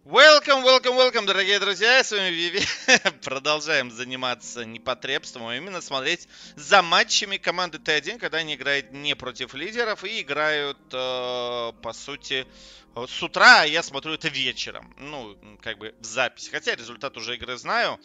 Welcome, дорогие друзья, с вами Виви. Продолжаем заниматься непотребством, а именно смотреть за матчами команды Т1, когда они играют не против лидеров и играют, по сути, с утра, а я смотрю это вечером. Ну, как бы в запись. Хотя результат уже игры знаю.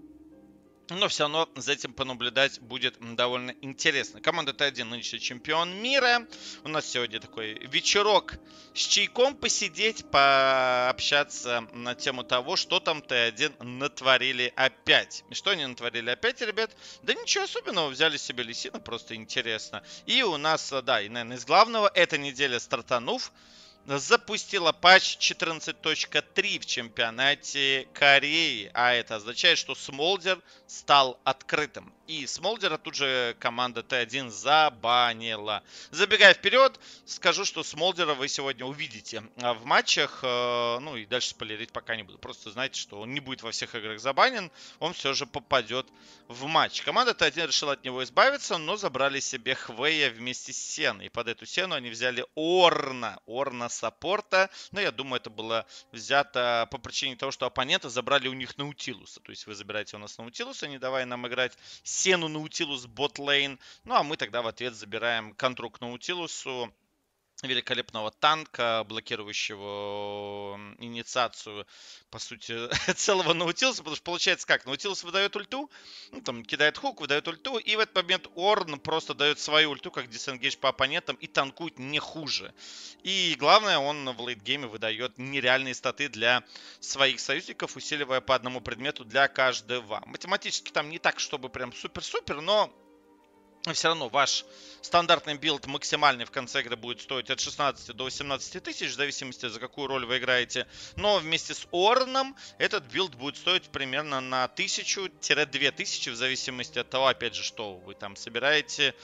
Но все равно за этим понаблюдать будет довольно интересно. Команда Т1 нынешний чемпион мира. У нас сегодня такой вечерок с чайком посидеть, пообщаться на тему того, что там Т1 натворили опять. И что они натворили опять, ребят? Да ничего особенного, взяли себе Лисина, просто интересно. И у нас, да, и, наверное, из главного, эта неделя стартанув, запустила патч 14.3 в чемпионате Кореи, а это означает, что Смолдер стал открытым. И Смолдера тут же команда Т1 забанила. Забегая вперед, скажу, что Смолдера вы сегодня увидите в матчах. Ну и дальше спойлерить пока не буду. Просто знайте, что он не будет во всех играх забанен. Он все же попадет в матч. Команда Т1 решила от него избавиться, но забрали себе Хвея вместе с Сеной. И под эту Сену они взяли Орна саппорта. Но я думаю, это было взято по причине того, что оппоненты забрали у них Наутилуса. То есть вы забираете у нас Наутилуса, не давая нам играть Сену Наутилус ботлейн. Ну а мы тогда в ответ забираем контру к Наутилусу, великолепного танка, блокирующего инициацию, по сути, целого Наутилуса, потому что получается как? Наутилус выдает ульту, ну, там, кидает хук, выдает ульту, и в этот момент Орн просто дает свою ульту, как дисенгейдж по оппонентам, и танкует не хуже. И главное, он в лейтгейме выдает нереальные статы для своих союзников, усиливая по одному предмету для каждого. Математически там не так, чтобы прям супер-супер, но все равно ваш стандартный билд максимальный в конце игры будет стоить от 16 до 18 тысяч, в зависимости, за какую роль вы играете. Но вместе с Орном этот билд будет стоить примерно на 1000-2000, в зависимости от того, опять же, что вы там собираете,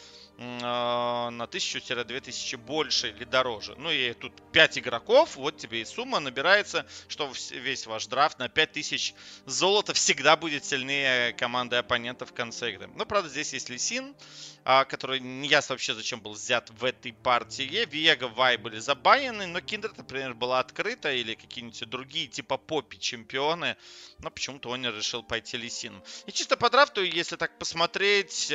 на 1000-2000 больше или дороже. Ну и тут 5 игроков, вот тебе и сумма набирается, что весь ваш драфт на 5000 золота всегда будет сильнее команды оппонента в конце игры. Но, правда, здесь есть Лисин, который не ясно вообще зачем был взят в этой партии. Виега, Вай были забанены, но Киндред, например, была открыта, или какие-нибудь другие типа Поппи чемпионы, но почему-то он решил пойти Лисином. И чисто по драфту, если так посмотреть,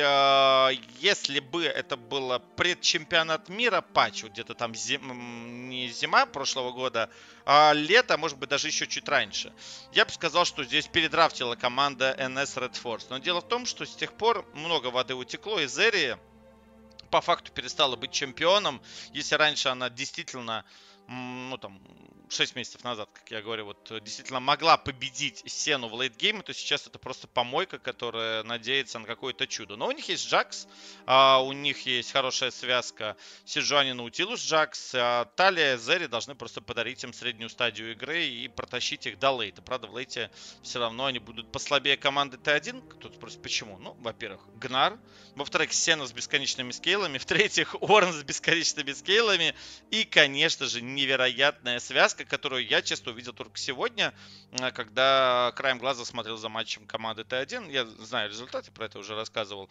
если бы это было предчемпионат мира патч, вот где-то там не зима прошлого года, а лето, может быть, даже еще чуть раньше, я бы сказал, что здесь передрафтила команда NS Red Force. Но дело в том, что с тех пор много воды утекло, и Зерри по факту перестала быть чемпионом. Если раньше она действительно, ну там, 6 месяцев назад, как я говорю, вот действительно могла победить Сену в лейтгейме, то сейчас это просто помойка, которая надеется на какое-то чудо. Но у них есть Джакс, у них есть хорошая связка Сиджуани Наутилус Джакс, Талия, Зерри должны просто подарить им среднюю стадию игры и протащить их до лейта. Правда, в лейте все равно они будут послабее команды Т1. Кто-то спросит, почему? Ну, во-первых, Гнар, во-вторых, Сена с бесконечными скейлами, в-третьих, Орн с бесконечными скейлами и, конечно же, невероятная связка, которую я, честно, увидел только сегодня, когда краем глаза смотрел за матчем команды Т1. Я знаю результаты, про это уже рассказывал.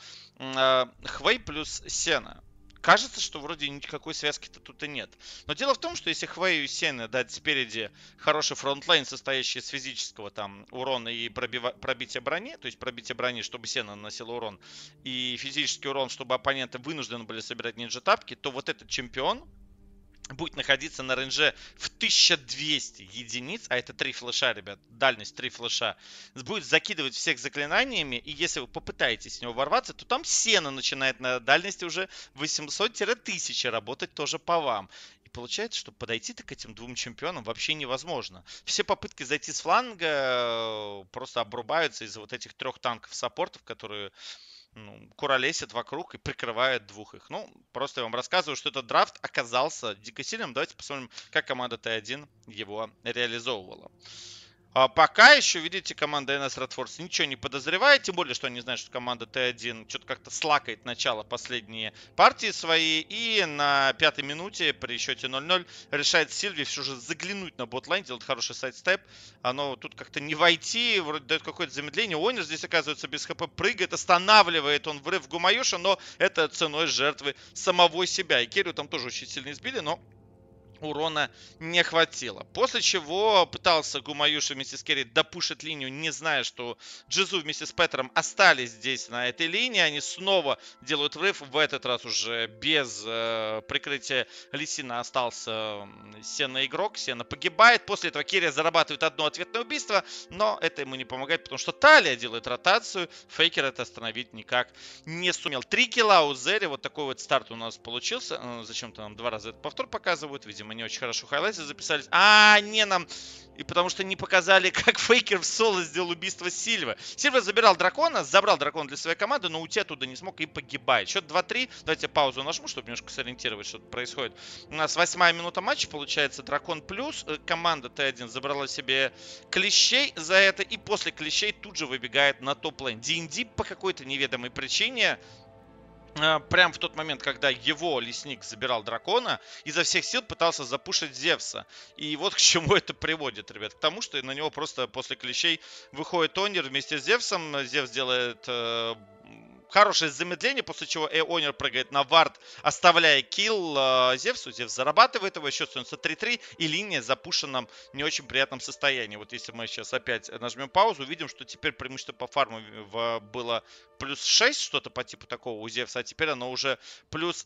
Хвей плюс Сена. Кажется, что вроде никакой связки-то тут и нет. Но дело в том, что если Хвею и Сене дать спереди хороший фронтлайн, состоящий из физического там урона и пробития брони, то есть пробитие брони, чтобы Сена наносила урон, и физический урон, чтобы оппоненты вынуждены были собирать ниндзя-тапки, то вот этот чемпион будет находиться на рейнже в 1200 единиц, а это 3 флеша, ребят, дальность 3 флеша, будет закидывать всех заклинаниями, и если вы попытаетесь с него ворваться, то там Сена начинает на дальности уже 800-1000 работать тоже по вам. И получается, что подойти-то к этим двум чемпионам вообще невозможно. Все попытки зайти с фланга просто обрубаются из-за вот этих 3 танков саппортов, которые куролесят вокруг и прикрывают двух их. Ну, просто я вам рассказываю, что этот драфт оказался дико сильным. Давайте посмотрим, как команда Т1 его реализовывала. Пока еще, видите, команда NS Red Force ничего не подозревает, тем более, что они знают, что команда Т1 что-то как-то слакает начало последние партии свои, и на 5-й минуте при счете 0-0 решает Сильви все же заглянуть на ботлайн, делает хороший сайдстеп, оно тут как-то не войти, вроде дает какое-то замедление, Онер здесь оказывается без хп, прыгает, останавливает он врыв Гумаюша, но это ценой жертвы самого себя, и Керрю там тоже очень сильно избили, но урона не хватило. После чего пытался Гумаюши вместе с Керри допушить линию, не зная, что Джизу вместе с Петером остались здесь на этой линии. Они снова делают врыв. В этот раз уже без прикрытия Лисина остался Сена игрок. Сена погибает. После этого Керри зарабатывает одно ответное убийство, но это ему не помогает, потому что Талия делает ротацию. Фейкер это остановить никак не сумел. 3 килла у Зери. Вот такой вот старт у нас получился. Зачем-то нам 2 раза этот повтор показывают. Видимо, не очень хорошо хайлайты записались. Не нам... И потому что не показали, как Фейкер в соло сделал убийство Сильвы. Сильва забирал дракона, забрал дракона для своей команды, но уйти оттуда не смог и погибает. Счет 2-3. Давайте паузу нажму, чтобы немножко сориентировать, что происходит. У нас 8-я минута матча, получается, дракон плюс. Команда Т1 забрала себе клещей за это. И после клещей тут же выбегает на топ-лейн. D&D по какой-то неведомой причине... Прям в тот момент, когда его лесник забирал дракона, изо всех сил пытался запушить Зевса. И вот к чему это приводит, ребят. К тому, что на него просто после клещей выходит Онер вместе с Зевсом. Зевс делает хорошее замедление, после чего Онер прыгает на вард, оставляя килл Зевсу. Зевс зарабатывает его, счет становится 3-3, и линия запушена в не очень приятном состоянии. Вот если мы сейчас опять нажмем паузу, увидим, что теперь преимущество по фарму было плюс 6, что-то по типу такого у Зевса, а теперь оно уже плюс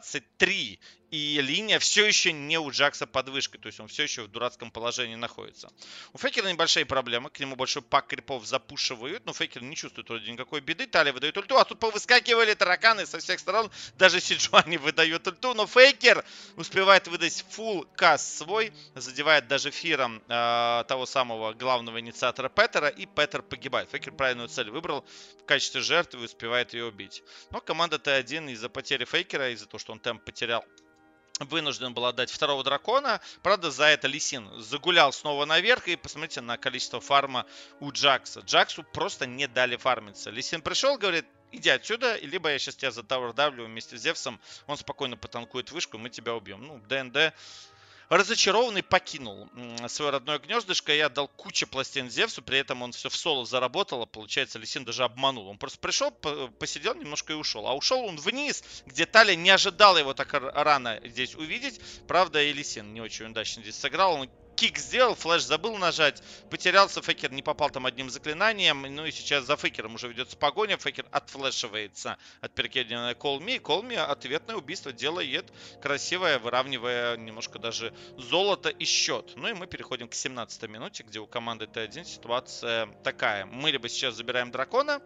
23. И линия все еще не у Джакса под вышкой, то есть он все еще в дурацком положении находится. У Фейкера небольшие проблемы, к нему большой пак крипов запушивают, но Фейкер не чувствует вроде никакой беды. Талия выдает ульту, а тут повыскакивали тараканы со всех сторон, даже Сиджуани выдает ульту, но Фейкер успевает выдать фулл каст свой, задевает даже фиром того самого главного инициатора Петера, и Петер погибает. Фейкер правильную цель выбрал в качестве жертвы и успевает ее убить. Но команда Т1 из-за потери Фейкера, из-за того, что он темп потерял, вынужден был отдать второго дракона. Правда, за это Лисин загулял снова наверх. И посмотрите на количество фарма у Джакса. Джаксу просто не дали фармиться. Лисин пришел, говорит: иди отсюда, либо я сейчас тебя за тавр давлю вместе с Зевсом. Он спокойно потанкует вышку, и мы тебя убьем. Ну, ДНД разочарованный покинул свое родное гнездышко и отдал кучу пластин Зевсу. При этом он все в соло заработал. Получается, Лисин даже обманул. Он просто пришел, посидел немножко и ушел. А ушел он вниз, где Талия не ожидала его так рано здесь увидеть. Правда, и Лисин не очень удачно здесь сыграл. Он кик сделал, флеш забыл нажать, потерялся, Фейкер не попал там одним заклинанием, ну и сейчас за Фейкером уже ведется погоня, Фейкер отфлешивается от перекидывания Колми, Колми ответное убийство делает красивое, выравнивая немножко даже золото и счет. Ну и мы переходим к 17-й минуте, где у команды Т1 ситуация такая. Мы либо сейчас забираем дракона,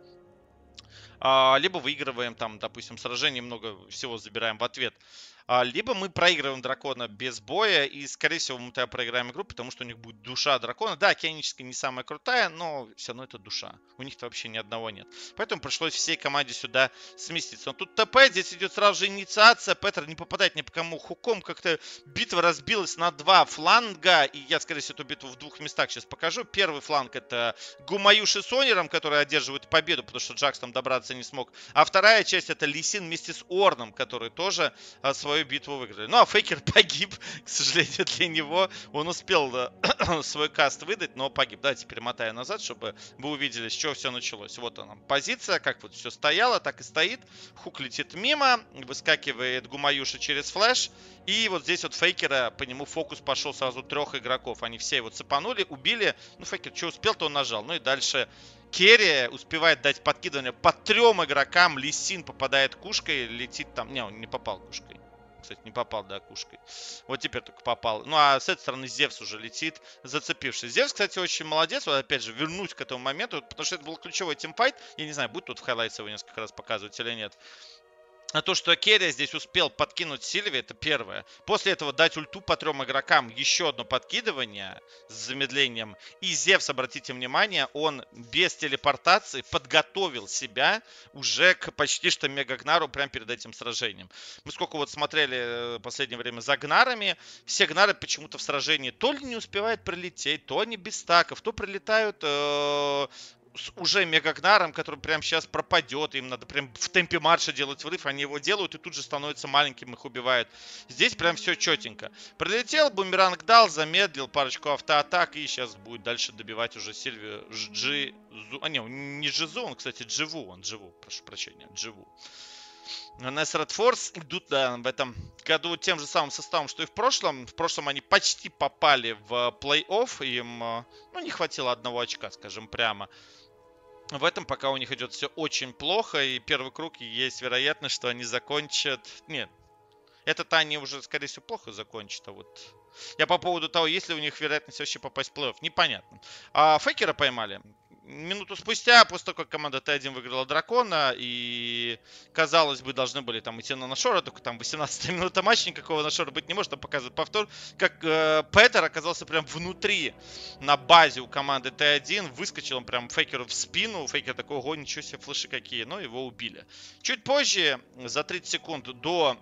либо выигрываем там, допустим, сражение, много всего забираем в ответ. Либо мы проигрываем дракона без боя, и, скорее всего, мы тогда проиграем игру, потому что у них будет душа дракона. Да, океанически не самая крутая, но все равно это душа. У них-то вообще ни одного нет. Поэтому пришлось всей команде сюда сместиться. Но тут ТП, здесь идет сразу же инициация. Петер не попадает ни по кому хуком. Как-то битва разбилась на два фланга. И я, скорее всего, эту битву в двух местах сейчас покажу. Первый фланг — это Гумаюши с Онером, которые одерживают победу, потому что Джакс там добраться не смог. А вторая часть — это Лисин вместе с Орном, который тоже свою битву выиграли. Ну, а Фейкер погиб, к сожалению, для него. Он успел свой каст выдать, но погиб. Давайте перемотаю назад, чтобы вы увидели, с чего все началось. Вот она, позиция, как вот все стояло, так и стоит. Хук летит мимо, выскакивает Гумаюши через флеш. И вот здесь вот Фейкера, по нему фокус пошел сразу 3 игроков. Они все его цепанули, убили. Ну, Фейкер что успел, то он нажал. Ну и дальше Керри успевает дать подкидывание по 3 игрокам. Лисин попадает кушкой, летит там. Не, он не попал кушкой. Кстати, не попал, да, кушкой. Вот теперь только попал. Ну, а с этой стороны Зевс уже летит, зацепившись. Зевс, кстати, очень молодец. Вот опять же, вернусь к этому моменту, потому что это был ключевой тимфайт. Я не знаю, будет тут в хайлайтс его несколько раз показывать или нет. А то, что Керри здесь успел подкинуть Сильве, это первое. После этого дать ульту по 3 игрокам, еще одно подкидывание с замедлением. И Зевс, обратите внимание, он без телепортации подготовил себя уже к почти что Мега-Гнару прямо перед этим сражением. Мы сколько вот смотрели в последнее время за Гнарами, все Гнары почему-то в сражении то ли не успевают прилететь, то они без стаков, то прилетают с уже Мегагнаром, который прямо сейчас пропадет. Им надо прям в темпе марша делать врыв. Они его делают и тут же становятся маленьким, их убивают. Здесь прям все четенько. Прилетел, бумеранг дал, замедлил парочку автоатак. И сейчас будет дальше добивать уже Сильвию Джизу. Не Жизу, он, кстати, Дживу. Он Дживу, прошу прощения, Дживу. NS Red Force идут, да, в этом году тем же самым составом, что и в прошлом. В прошлом они почти попали в плей-офф. Им, ну, не хватило одного очка, скажем прямо. В этом пока у них идет все очень плохо. И первый круг, и есть вероятность, что они закончат... Нет, этот они уже, скорее всего, плохо закончат. А вот я по поводу того, есть ли у них вероятность вообще попасть в плей-офф, непонятно. А Фейкера поймали. Минуту спустя, после того, как команда Т1 выиграла Дракона, и, казалось бы, должны были там идти на Нашора, только там 18-я минута матча, никакого Нашора быть не может, там показывает повтор, как Петер оказался прям внутри, на базе у команды Т1, выскочил он прям Фейкеру в спину, Фейкер такой, ого, ничего себе, флеши какие, но его убили. Чуть позже, за 30 секунд до...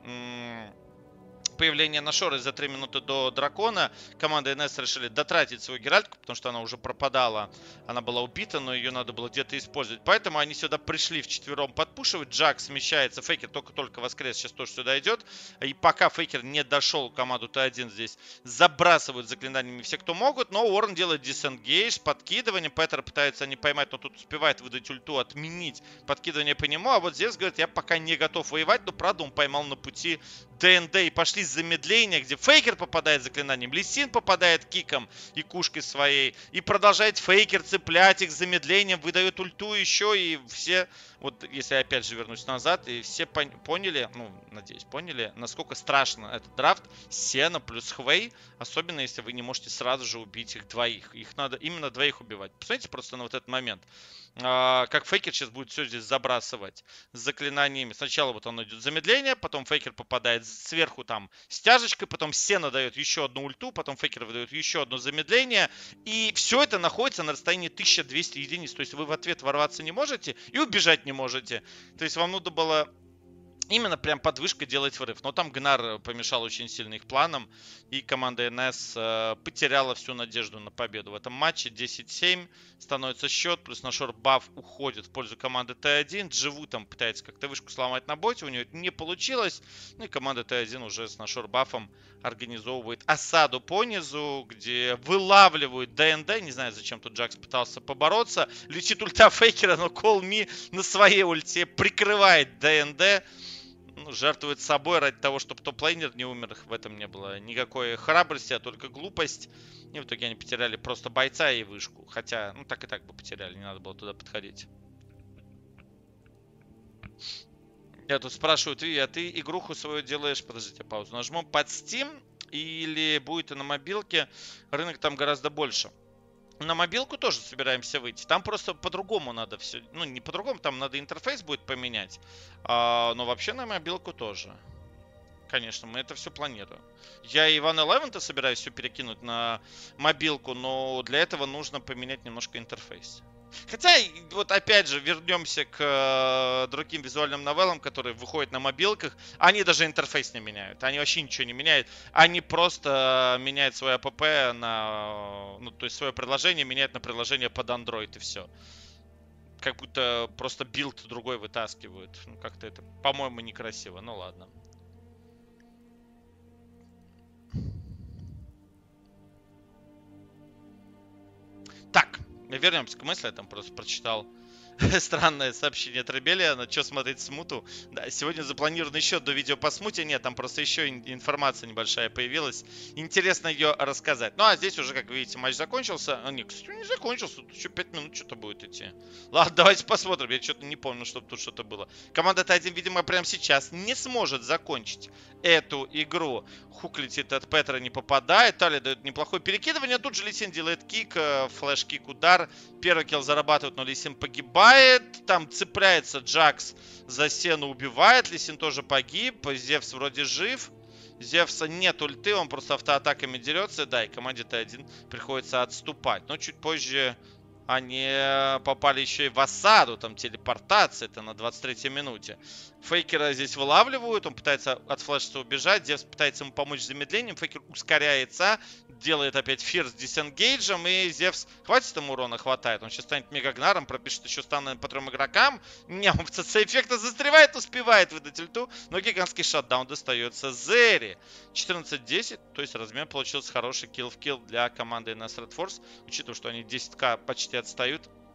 появления Нашора за 3 минуты до Дракона команда НС решили дотратить свою Геральтку, потому что она уже пропадала, она была убита, но ее надо было где-то использовать. Поэтому они сюда пришли вчетвером подпушивать. Джак смещается, Фейкер только-только воскрес, сейчас тоже сюда идет. И пока Фейкер не дошел, команду Т1 здесь забрасывают заклинаниями все, кто могут, но Уоррен делает дисенгейдж, подкидывание, Петер пытается не поймать, но тут успевает выдать ульту, отменить подкидывание по нему, а вот Зевс говорит, я пока не готов воевать, но правда он поймал на пути ДНД и пошли замедления, где Фейкер попадает заклинанием, Ли Син попадает киком и кушкой своей, и продолжает Фейкер цеплять их замедлением, выдает ульту еще, и все, вот если я опять же вернусь назад, и все поняли, ну, надеюсь, поняли, насколько страшно этот драфт Сена плюс Хвей, особенно если вы не можете сразу же убить их двоих. Их надо именно двоих убивать. Посмотрите просто на вот этот момент. Как Фейкер сейчас будет все здесь забрасывать с заклинаниями. Сначала вот он идет замедление, потом Фейкер попадает сверху там стяжечкой, потом Сена дает еще одну ульту, потом Фейкер выдает еще одно замедление. И все это находится на расстоянии 1200 единиц. То есть вы в ответ ворваться не можете и убежать не можете. То есть вам нужно было... именно прям под вышкой делать врыв. Но там Гнар помешал очень сильно их планам. И команда НС потеряла всю надежду на победу в этом матче. 10-7 становится счет. Плюс Нашор баф уходит в пользу команды Т1. Дживу там пытается как-то вышку сломать на боте. У нее это не получилось. Ну и команда Т1 уже с Нашор бафом организовывает осаду по низу, где вылавливают ДНД. Не знаю, зачем тут Джакс пытался побороться. Летит ульта Фейкера, но Call Me на своей ульте прикрывает ДНД. Ну, жертвует собой ради того, чтобы топ-лейнер не умер. В этом не было никакой храбрости, а только глупость. И в итоге они потеряли просто бойца и вышку. Хотя, ну так и так бы потеряли, не надо было туда подходить. Я тут спрашиваю, а ты игруху свою делаешь, подождите, паузу, нажмем под Steam или будет и на мобилке? Рынок там гораздо больше. На мобилку тоже собираемся выйти. Там просто по-другому надо все. Ну, не по-другому, там надо интерфейс будет поменять. Но вообще на мобилку тоже. Конечно, мы это все планируем. Я и One Eleven-то собираюсь все перекинуть на мобилку, но для этого нужно поменять немножко интерфейс. Хотя, вот опять же, вернемся к другим визуальным новеллам, которые выходят на мобилках. Они даже интерфейс не меняют. Они вообще ничего не меняют. Они просто меняют свое АПП на... Ну, то есть свое приложение меняют на приложение под Android и все. Как будто просто билд другой вытаскивают. Ну, как-то это, по-моему, некрасиво. Ну, ладно. Так. Вернемся к мысли, я там просто прочитал странное сообщение от Ребелиана. Что смотреть смуту? Да, сегодня запланировано еще до видео по смуте. Нет, там просто еще информация небольшая появилась. Интересно ее рассказать. Ну, а здесь уже, как видите, матч закончился. Нет, кстати, не закончился. Тут еще 5 минут что-то будет идти. Ладно, давайте посмотрим. Я что-то не помню, чтобы тут что-то было. Команда Т1, видимо, прямо сейчас не сможет закончить эту игру. Хук летит от Петра, не попадает. Тали дает неплохое перекидывание. Тут же Ли Син делает кик, флеш-кик, удар. Первый килл зарабатывает, но Ли Син погибает. Там цепляется Джакс за Сену, убивает. Ли Син тоже погиб. Зевс вроде жив. Зевса нет ульты, он просто автоатаками дерется. Да, и команде Т1 приходится отступать. Но чуть позже они попали еще и в осаду. Там телепортация, это на 23-й минуте. Фейкера здесь вылавливают, он пытается отфлешиться, убежать. Зевс пытается ему помочь с замедлением. Фейкер ускоряется, делает опять фир с дисенгейджем. И Зевс, хватит ему урона, хватает. Он сейчас станет мегагнаром, пропишет еще стан по 3 игрокам. Не, он в ЦЦ эффекта застревает, успевает выдать ульту. Но гигантский шатдаун достается Зери. 14-10, то есть размен получился хороший килл в килл для команды NS Red Force. Учитывая, что они 10к почти отстают.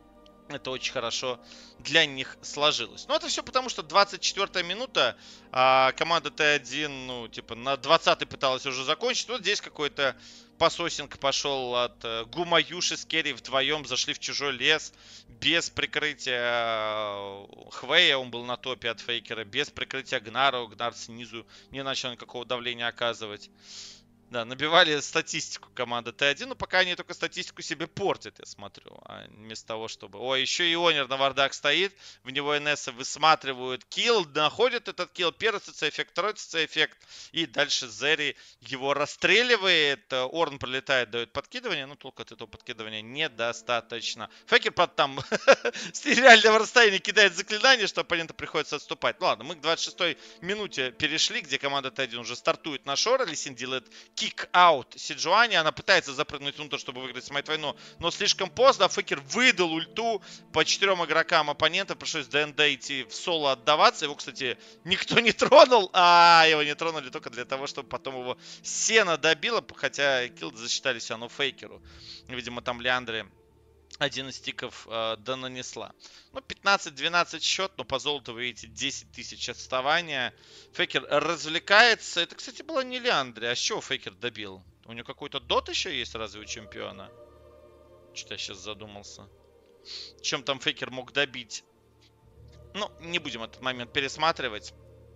Это очень хорошо для них сложилось. Но это все потому, что 24-я минута, команда Т1, ну, типа, на 20-й пыталась уже закончить. Вот здесь какой-то пасосинг пошел от Гумаюши с Керри вдвоем, зашли в чужой лес, без прикрытия Хвея, он был на топе от Фейкера, без прикрытия Гнара, Гнар снизу не начал никакого давления оказывать. Да, набивали статистику команды Т1, но пока они только статистику себе портят, я смотрю. А вместо того, чтобы... Ой, еще и Онер на вардах стоит, в него НС высматривают килл, находят этот килл, первый ЦЦ-эффект, второй ЦЦ-эффект, и дальше Зери его расстреливает, Орн пролетает, дает подкидывание, но только от этого подкидывания недостаточно. Фекер, правда, там с нереального расстояния кидает заклинание, что оппоненту приходится отступать. Ну ладно, мы к 26-й минуте перешли, где команда Т1 уже стартует на Шора, Лисин делает кик-аут Сиджуани. Она пытается запрыгнуть внутрь, чтобы выиграть Смайт войну, но слишком поздно. Фекер выдал ульту по 4 игрокам оппонента. Пришлось ДНД идти в соло отдаваться. Его, кстати, никто не тронул. Его не тронули только для того, чтобы потом его Сена добило. Хотя килл засчитали все равно Фейкеру. Видимо, там Леандре один из стиков нанесла. Ну, 15-12 счет, но по золоту вы видите 10 тысяч отставания. Фейкер развлекается. Это, кстати, была не Леандре. А с чего Фейкер добил? У него какой-то дот еще есть разве у чемпиона? Что-то я сейчас задумался. Чем там Фейкер мог добить? Ну, не будем этот момент пересматривать.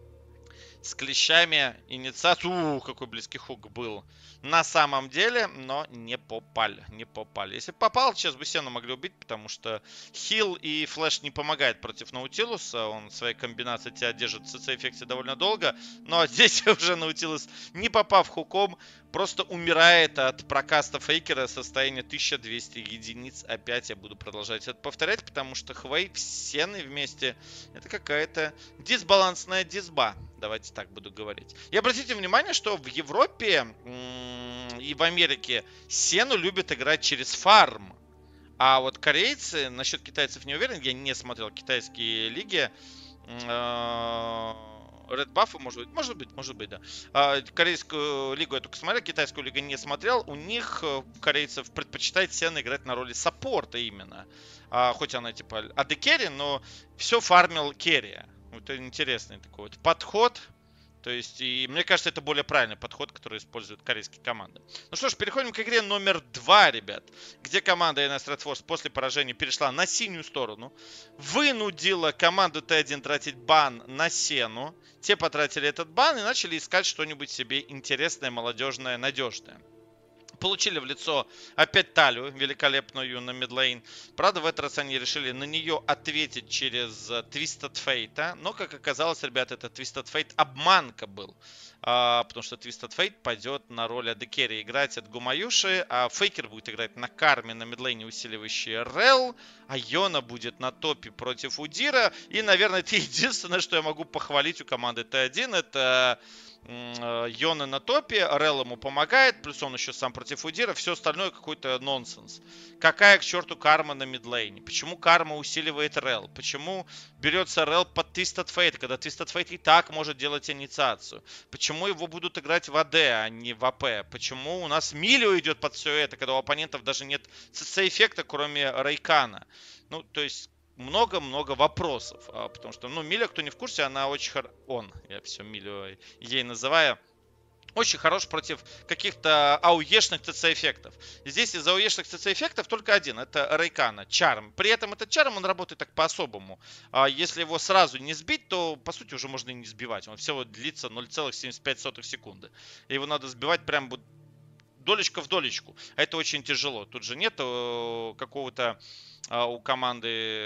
С клещами инициацию. Какой близкий хук был на самом деле, но не попали. Не попали. Если попал, сейчас бы Сену могли убить, потому что хил и флэш не помогает против Наутилуса. Он в своей комбинации тебя держит в ЦЦ-эффекте довольно долго. Но здесь уже Наутилус, не попав хуком, просто умирает от прокаста Фейкера. Состояние 1200 единиц. Опять я буду продолжать это повторять, потому что Хвей с Сеной вместе это какая-то дисбалансная дисба. Давайте так буду говорить. И обратите внимание, что в Европе и в Америке Сену любят играть через фарм. А вот корейцы, насчет китайцев не уверен, я не смотрел китайские лиги. Red Buff, может быть, да. Корейскую лигу я только смотрел, китайскую лигу не смотрел. У них, корейцев, предпочитает Сена играть на роли саппорта именно. Хоть она типа AD керри, но все фармил керри. Это интересный такой вот подход. То есть, и мне кажется, это более правильный подход, который используют корейские команды. Ну что ж, переходим к игре номер 2, ребят. Где команда NS Red Force после поражения перешла на синюю сторону. Вынудила команду Т1 тратить бан на Сену. Те потратили этот бан и начали искать что-нибудь себе интересное, молодежное, надежное. Получили в лицо опять Талию, великолепную на мидлейн. Правда, в этот раз они решили на нее ответить через Twisted Fate. Но, как оказалось, ребята, это Twisted Fate обманка был. Потому что Twisted Fate пойдет на роль AD Carry играть от Гумаюши. А Фейкер будет играть на карме, на мидлейне усиливающий Рел. А Йона будет на топе против Удира. И, наверное, это единственное, что я могу похвалить у команды Т1. Это... Йона на топе, Рел ему помогает, плюс он еще сам против Удира, все остальное какой-то нонсенс. Какая к черту карма на мидлейне? Почему карма усиливает Рел? Почему берется Рел под Twisted Fate, когда Twisted Fate и так может делать инициацию? Почему его будут играть в АД, а не в АП? Почему у нас Милио идет под все это, когда у оппонентов даже нет ЦЦ-эффекта, кроме Рейкана? Ну, то есть... много-много вопросов, потому что, ну, Миля, кто не в курсе, она очень я все Милю ей называю, очень хорош против каких-то ауешных ЦЦ-эффектов. Здесь из ауешных ЦЦ-эффектов только один, это Рейкана, Чарм. При этом этот Чарм, он работает так по-особому. Если его сразу не сбить, то, по сути, уже можно и не сбивать. Он всего длится 0,75 секунды. Его надо сбивать прям долечка в долечку. А это очень тяжело. Тут же нет какого-то у команды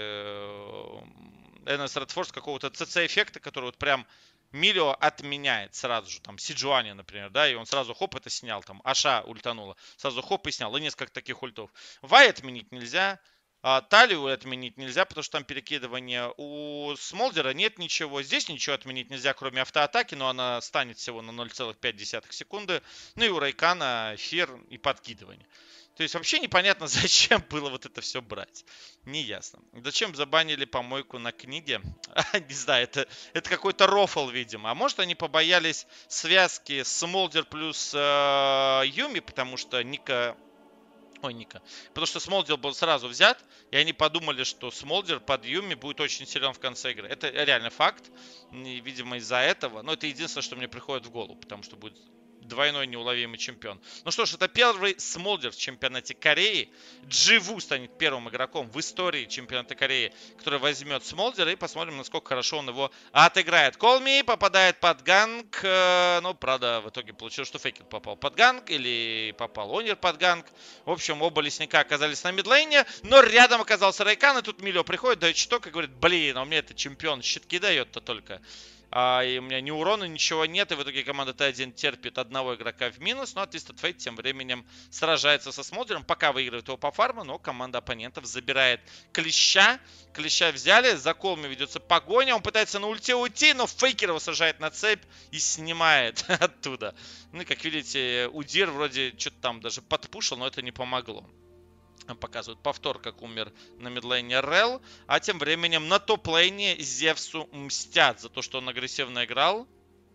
NS Red Force какого-то ЦЦ-эффекта, который вот прям Милио отменяет сразу же. Там Сиджуани, например, да, и он сразу хоп это снял. Там Аша ультанула. Сразу хоп и снял. И несколько таких ультов. Вай отменить нельзя. Талию отменить нельзя, потому что там перекидывание. У Смолдера нет ничего. Здесь ничего отменить нельзя, кроме автоатаки, но она станет всего на 0,5 секунды. Ну и у Рейкана эфир и подкидывание. То есть вообще непонятно, зачем было вот это все брать. Неясно. Зачем забанили помойку на книге? Не знаю, это какой-то рофл, видимо. А может они побоялись связки Смолдер плюс Юми, потому что Ника Ой, Ника. Потому что Смолдер был сразу взят, и они подумали, что Смолдер под Юми будет очень силен в конце игры. Это реально факт. И, видимо, из-за этого. Но это единственное, что мне приходит в голову, потому что будет двойной неуловимый чемпион. Ну что ж, это первый Смолдер в чемпионате Кореи. Дживу станет первым игроком в истории чемпионата Кореи, который возьмет Смолдера. И посмотрим, насколько хорошо он его отыграет. Колми попадает под ганг. Ну, правда, в итоге получилось, что Фейкер попал под ганг. Или попал Онер под ганг. В общем, оба лесника оказались на мидлейне. Но рядом оказался Рейкан. И тут Милё приходит, дает щиток и говорит: блин, а у меня это чемпион щитки дает-то только. И у меня ни урона, ничего нет. И в итоге команда Т1 терпит одного игрока в минус. Ну а Twisted Fate тем временем сражается со Смолдером. Пока выигрывает его по фарму, но команда оппонентов забирает Клеща. Клеща взяли. За Колми ведется погоня. Он пытается на ульте уйти, но Фейкер его сажает на цепь и снимает оттуда. Ну и как видите, Удир вроде что-то там даже подпушил, но это не помогло. Показывают повтор, как умер на мидлейне Рел. А тем временем на топ-лейне Зевсу мстят за то, что он агрессивно играл.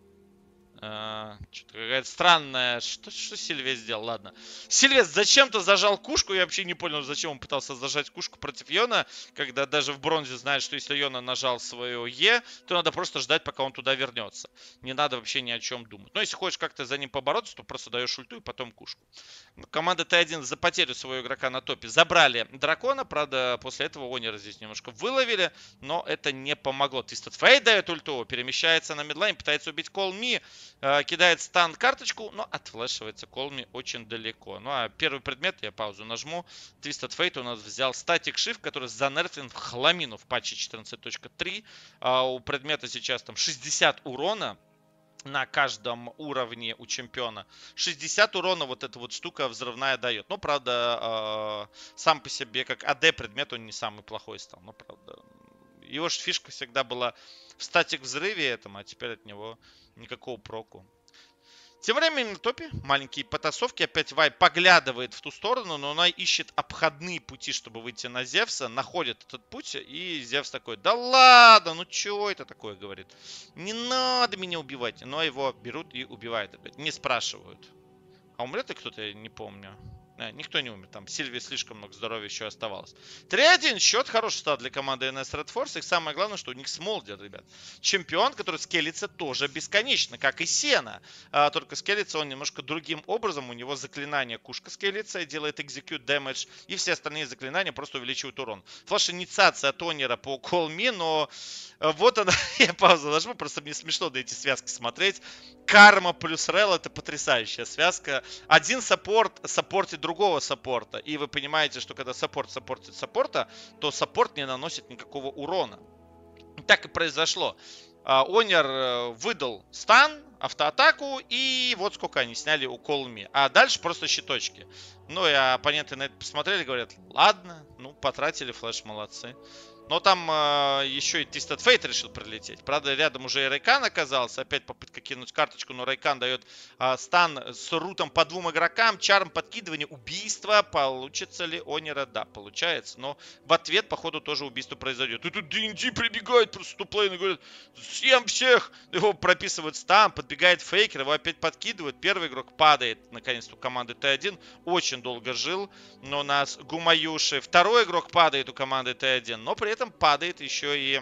Что-то какая-то странная... Что Сильвия сделал? Ладно. Сильвия зачем-то зажал кушку. Я вообще не понял, зачем он пытался зажать кушку против Йона. Когда даже в бронзе знает, что если Йона нажал свое Е, то надо просто ждать, пока он туда вернется. Не надо вообще ни о чем думать. Но если хочешь как-то за ним побороться, то просто даешь ульту и потом кушку. Команда Т1 за потерю своего игрока на топе забрали дракона. Правда, после этого Онера здесь немножко выловили. Но это не помогло. Twisted Fate дает ульту. Перемещается на мидлайн. Пытается убить Колми. Кидает стан карточку, но отфлешивается Колми очень далеко. Ну а первый предмет, я паузу нажму. Twisted Fate у нас взял Static Shift, который занерфлен в хламину в патче 14.3. У предмета сейчас там 60 урона на каждом уровне у чемпиона. 60 урона вот эта вот штука взрывная дает. Но, правда, сам по себе, как АД предмет, он не самый плохой стал. Но, правда, его же фишка всегда была в статик взрыве этом, а теперь от него никакого проку. Тем временем на топе маленькие потасовки. Опять Вай поглядывает в ту сторону, но она ищет обходные пути, чтобы выйти на Зевса. Находит этот путь, и Зевс такой: да ладно, ну чё это такое, говорит. Не надо меня убивать. Но его берут и убивают опять. Не спрашивают. А умрет ли кто-то, я не помню. Никто не умер. Там Сильвии слишком много здоровья еще оставалось. 3-1. Счет хороший стал для команды NS Red Force. И самое главное, что у них Смолдер, ребят. Чемпион, который скелится тоже бесконечно, как и Сена. Только скелится он немножко другим образом. У него заклинание кушка скелится и делает execute damage. И все остальные заклинания просто увеличивают урон. Флеш-инициация от Онера по Call Me, но вот она. Я паузу нажму, просто мне смешно на эти связки смотреть. Карма плюс Рел — это потрясающая связка. Один саппорт саппортит другого саппорта. И вы понимаете, что когда саппорт саппортит саппорта, то саппорт не наносит никакого урона. Так и произошло. Онер выдал стан, автоатаку, и вот сколько они сняли у Колми. А дальше просто щиточки. Ну и оппоненты на это посмотрели, говорят: ладно, ну потратили флеш, молодцы. Но там еще и Twisted Fate решил прилететь. Правда, рядом уже и Рейкан оказался. Опять попытка кинуть карточку, но Рейкан дает стан с рутом по двум игрокам. Чарм, подкидывание, убийство. Получится ли Онера? Да, получается. Но в ответ, походу, тоже убийство произойдет. И тут DND прибегает просто туплейн и говорит: съем всех! Его прописывают стан, подбегает Фейкер, его опять подкидывают. Первый игрок падает, наконец-то, у команды Т1. Очень долго жил, но у нас Гумаюши. Второй игрок падает у команды Т1, но при этом падает еще и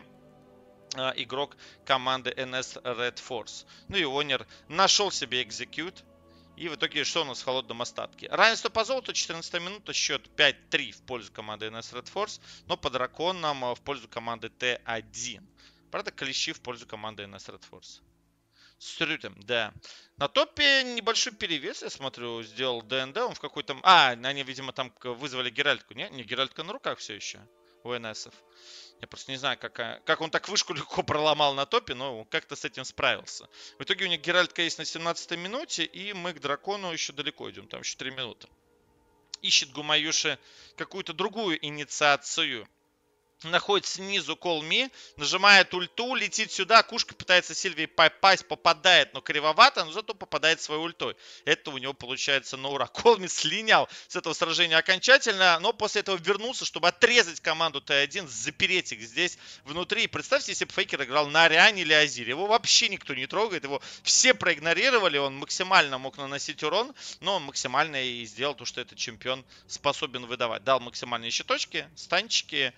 игрок команды NS Red Force. Ну и Онер нашел себе экзекьют. И в итоге что у нас в холодном остатке? Равенство по золоту, 14 минута, счет 5-3 в пользу команды NS Red Force, но по драконам в пользу команды Т1. Правда, клещи в пользу команды NS Red Force. С Рютем, да. На топе небольшой перевес, я смотрю, сделал ДНД. Он в какой-то... они, видимо, там вызвали Геральтку. Не, Геральтка на руках все еще у НСов. Я просто не знаю, как он так вышку легко проломал на топе, но как-то с этим справился. В итоге у них Геральтка есть на 17-й минуте, и мы к дракону еще далеко идем. Там еще 3 минуты. Ищет Гумаюши какую-то другую инициацию. находит снизу Call Me, нажимает ульту, летит сюда, кушка пытается Сильвии попасть, попадает, но кривовато, но зато попадает своей ультой. Это у него получается на ура. Call Me слинял с этого сражения окончательно, но после этого вернулся, чтобы отрезать команду Т1, запереть их здесь внутри. И представьте, если бы Фейкер играл на Ариане или Азире, его вообще никто не трогает, его все проигнорировали, он максимально мог наносить урон, но он максимально и сделал то, что этот чемпион способен выдавать. Дал максимальные щиточки, станчики,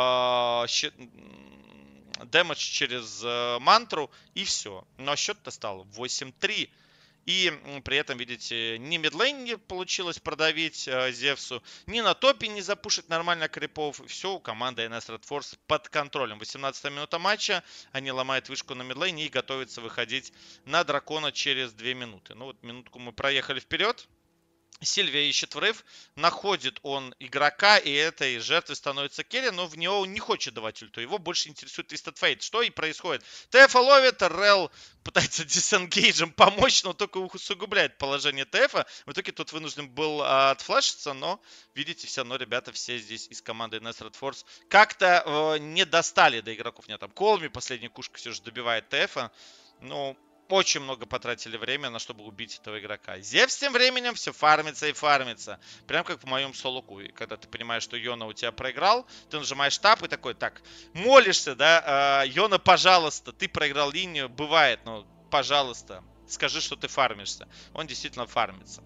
дэмэдж через мантру и все. Но счет-то стал 8-3. И при этом, видите, ни мидлейн не получилось продавить Зевсу, ни на топе не запушить нормально крипов. Все у команды NS Red Force под контролем. 18 минута матча. Они ломают вышку на мидлейне и готовятся выходить на дракона через 2 минуты. Ну вот минутку мы проехали вперед. Сильвия ищет врыв, находит он игрока, и этой жертвой становится Керри, но в него не хочет давать ульту. Его больше интересует Twisted Fate. Что и происходит. ТФ ловит, Рел пытается дисенгейджем помочь, но только усугубляет положение ТФа. В итоге тут вынужден был отфлешиться, но, видите, все равно ребята все здесь из команды NS Red Force как-то не достали до игроков. Нет, там Колми, последняя кушка все же добивает ТФа. Ну, очень много потратили время на чтобы убить этого игрока. Зевс тем временем все фармится и фармится. Прям как в моем солоку. И когда ты понимаешь, что Йона у тебя проиграл, ты нажимаешь тап и такой, так, молишься, да, Йона, пожалуйста, ты проиграл линию, бывает, но, пожалуйста, скажи, что ты фармишься. Он действительно фармится.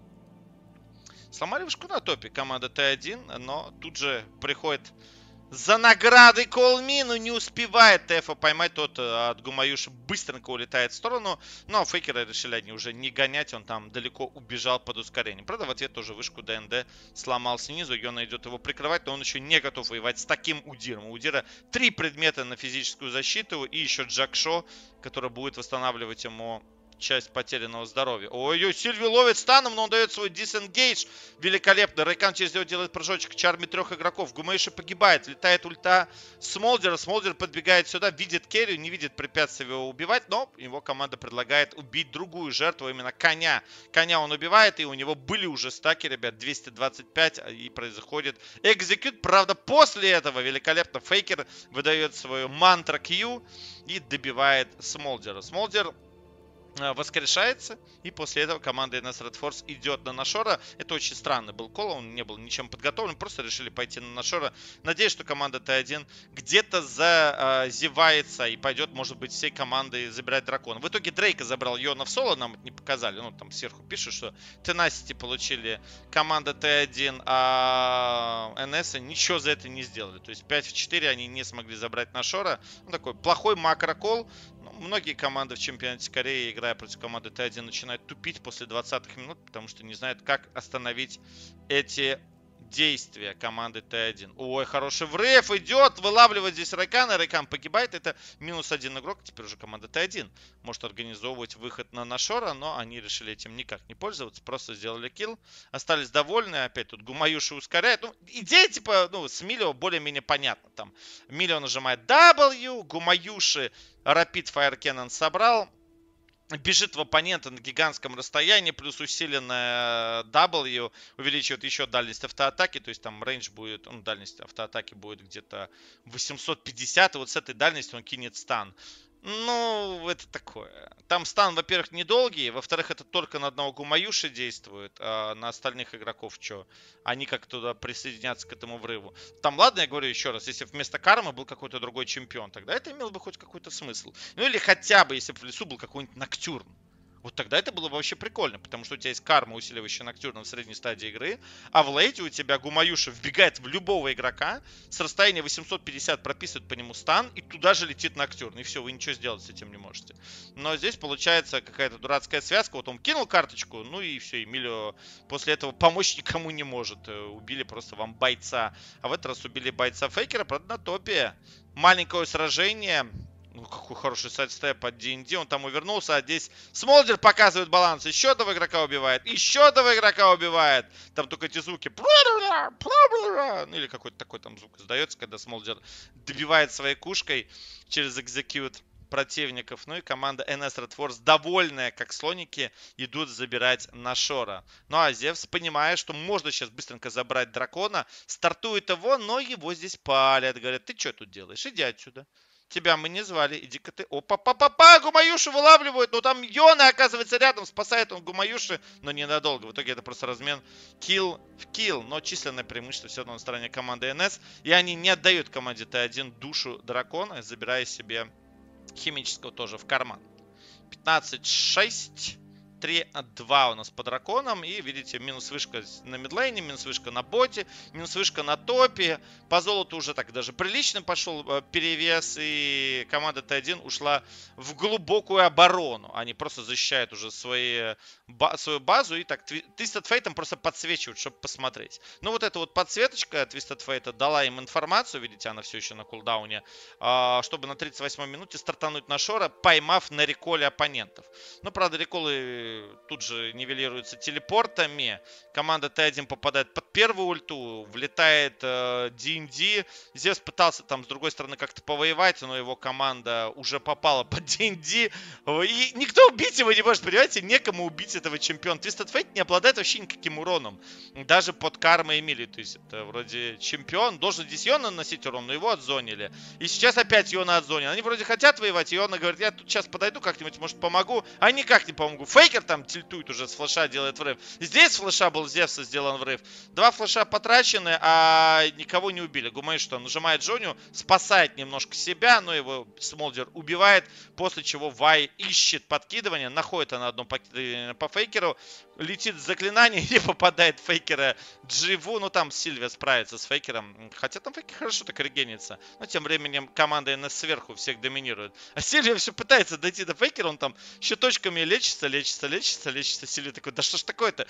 Сломали вышку на топе команда Т1, но тут же приходит за награды Колми, но не успевает ТФа поймать. Тот от Гумаюши быстренько улетает в сторону. Но Фейкера решили они уже не гонять. Он там далеко убежал под ускорением. Правда, в ответ тоже вышку ДНД сломал снизу. Йона идет его прикрывать, но он еще не готов воевать с таким Удиром. У Удира 3 предмета на физическую защиту. И еще Джакшо, который будет восстанавливать ему часть потерянного здоровья. Ой-ой, Сильви ловит станом, но он дает свой дисенгейдж. Великолепно. Рейкан через него делает прыжочек. Чарми 3 игроков. Гумейши погибает. Летает ульта Смолдера. Смолдер подбегает сюда. Видит керри, не видит препятствия его убивать. Но его команда предлагает убить другую жертву. Именно коня. Коня он убивает. И у него были уже стаки, ребят. 225. И происходит экзекют. Правда, после этого великолепно Фейкер выдает свою мантра Q. И добивает Смолдера. Смолдер воскрешается, и после этого команда NS Red Force идет на Нашора. Это очень странный был кол, он не был ничем подготовлен, просто решили пойти на Нашора. Надеюсь, что команда Т1 где-то зазевается и пойдет, может быть, всей командой забирать дракона. В итоге Дрейка забрал Йона в соло, нам это не показали, ну там сверху пишут, что Tenacity получили команда Т1, а NS ничего за это не сделали. То есть 5 в 4 они не смогли забрать Нашора. Ну, такой плохой макрокол. Многие команды в чемпионате Кореи, играя против команды Т1, начинают тупить после 20-х минут, потому что не знают, как остановить эти действия команды Т1. Ой, хороший врыв идет, вылавливает здесь Райкана, Райкан погибает, это минус 1 игрок, теперь уже команда Т1 может организовывать выход на Нашора, но они решили этим никак не пользоваться, просто сделали килл, остались довольны, опять тут Гумаюши ускоряет, ну, идея типа, ну, с Милио более-менее понятна, там, Милио нажимает W, Гумаюши Rapid Fire Cannon собрал, бежит в оппонента на гигантском расстоянии, плюс усиленная W увеличивает еще дальность автоатаки, то есть там рейндж будет, ну, дальность автоатаки будет где-то 850, и вот с этой дальности он кинет стан. Ну, это такое. Там стан, во-первых, недолгий, во-вторых, это только на одного Гумаюши действует, а на остальных игроков что? Они как туда присоединятся к этому врыву. Там, ладно, я говорю еще раз, если вместо Кармы был какой-то другой чемпион, тогда это имело бы хоть какой-то смысл. Ну или хотя бы, если бы в лесу был какой-нибудь Ноктюрн. Вот тогда это было бы вообще прикольно, потому что у тебя есть карма, усиливающая Ноктюрна в средней стадии игры, а в лейте у тебя Гумаюши вбегает в любого игрока, с расстояния 850 прописывает по нему стан, и туда же летит Ноктюрн, и все, вы ничего сделать с этим не можете. Но здесь получается какая-то дурацкая связка, вот он кинул карточку, ну и все, Эмилио после этого помочь никому не может, убили просто вам бойца, а в этот раз убили бойца Фейкера, правда на топе. Маленькое сражение. Ну, какой хороший сайдстеп от D&D. Он там увернулся, а здесь Смолдер показывает баланс. Еще одного игрока убивает. Еще одного игрока убивает. Там только эти звуки. Ну, или какой-то такой там звук издается, когда Смолдер добивает своей кушкой через экзекьют противников. Ну и команда NS Red Force, довольная, как слоники, идут забирать Нашора. Ну а Зевс, понимая, что можно сейчас быстренько забрать дракона, стартует его, но его здесь палят. Говорят, ты что тут делаешь? Иди отсюда. Тебя мы не звали, иди-ка ты. Опа-па-па-па, Гумаюши вылавливают. Но там Йона оказывается рядом, спасает он Гумаюши, но ненадолго. В итоге это просто размен килл в килл. Но численное преимущество все равно на стороне команды НС. И они не отдают команде Т1 душу дракона, забирая себе химического тоже в карман. 15-6. 3-2 у нас по драконам. И видите, минус вышка на мидлейне, минус вышка на боте, минус вышка на топе. По золоту уже так даже прилично пошел перевес. И команда Т1 ушла в глубокую оборону. Они просто защищают уже свою базу. И так Twisted Fate просто подсвечивают, чтобы посмотреть. Ну вот эта вот подсветочка Twisted Fate дала им информацию. Видите, она все еще на кулдауне. Чтобы на 38-й минуте стартануть на Шора, поймав на реколе оппонентов. Но, правда, реколы тут же нивелируются телепортами. Команда Т1 попадает под первую ульту. Влетает D&D. Зевс пытался там с другой стороны как-то повоевать, но его команда уже попала под D&D. И никто убить его не может, понимаете? Некому убить этого чемпиона. Twisted Fate не обладает вообще никаким уроном. Даже под кармой Эмили. То есть это вроде чемпион. Должен здесь Йона наносить урон, но его отзонили. И сейчас опять Йона отзонили. Они вроде хотят воевать. И Йона говорит, я тут сейчас подойду как-нибудь, может, помогу. А никак не помогу. Фейкер там тильтует уже с флеша, делает врыв. Здесь с флеша был Зевса сделан врыв. 2 флеша потрачены, а никого не убили. Гумай что, нажимает Джоню, спасает немножко себя, но его Смолдер убивает, после чего Вай ищет подкидывание, находит она одно подкидывание по Фейкеру, летит заклинание и попадает Фейкера Дживу. Ну там Сильвия справится с Фейкером, хотя там Фейкер хорошо так регенится. Но тем временем команда НС сверху всех доминирует. А Сильвия все пытается дойти до Фейкера, он там щиточками лечится. Сильвия такой, да что ж такое-то?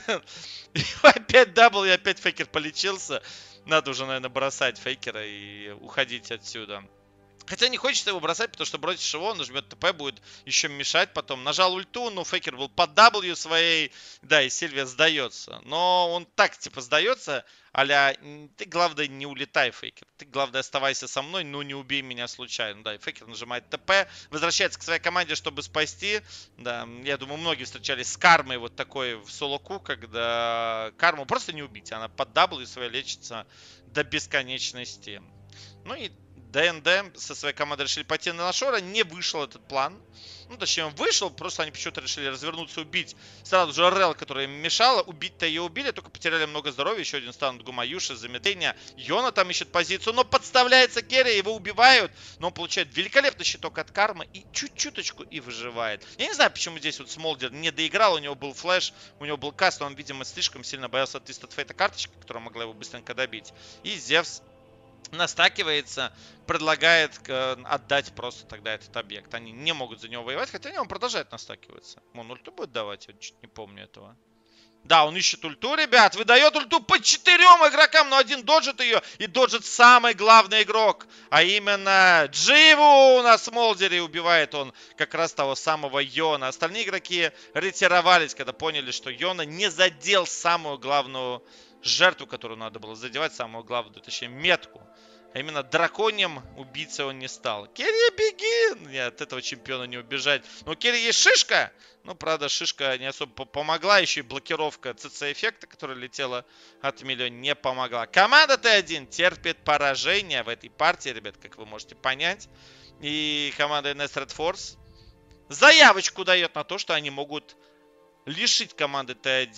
Опять дабл и опять Фейкер полечился. Надо уже, наверное, бросать Фейкера и уходить отсюда. Хотя не хочется его бросать, потому что бросишь его, он нажмет ТП, будет еще мешать потом. Нажал ульту, но Фейкер был под W своей. Да, и Сильвия сдается. Но он так, типа, сдается, а-ля, ты, главное, не улетай, Фейкер. Ты, главное, оставайся со мной, но не убей меня случайно. Да, и Фейкер нажимает ТП, возвращается к своей команде, чтобы спасти. Да, я думаю, многие встречались с кармой вот такой в солоку, когда карму просто не убить. Она под W своей лечится до бесконечности. Ну и ДНД со своей командой решили пойти на Нашора, не вышел этот план. Ну, точнее, он вышел, просто они почему-то решили развернуться, убить сразу же Рел, которая им мешала. Убить-то ее убили, только потеряли много здоровья. Еще один стан Гумаюши, заметение. Йона там ищет позицию, но подставляется Керри, его убивают. Но он получает великолепный щиток от кармы и чуть-чуточку и выживает. Я не знаю, почему здесь вот Смолдер не доиграл, у него был флеш, у него был каст, но он, видимо, слишком сильно боялся от Twisted Fate карточки, которая могла его быстренько добить. И Зевс настакивается, предлагает отдать просто тогда этот объект. Они не могут за него воевать, хотя он продолжает настакиваться. Он ульту будет давать? Я чуть не помню этого. Да, он ищет ульту, ребят. Выдает ульту по 4 игрокам, но один доджит ее. И доджит самый главный игрок. А именно Дживу на Смолдере. Убивает он как раз того самого Йона. Остальные игроки ретировались, когда поняли, что Йона не задел самую главную жертву, которую надо было задевать, самую главную, точнее, метку. А именно драконьим убийцей он не стал. Керри, беги! Нет, от этого чемпиона не убежать. Но у Керри есть шишка. Ну, правда, шишка не особо помогла. Еще и блокировка ЦЦ-эффекта, которая летела от Миллиона, не помогла. Команда Т1 терпит поражение в этой партии, ребят, как вы можете понять. И команда NS Red Force заявочку дает на то, что они могут лишить команды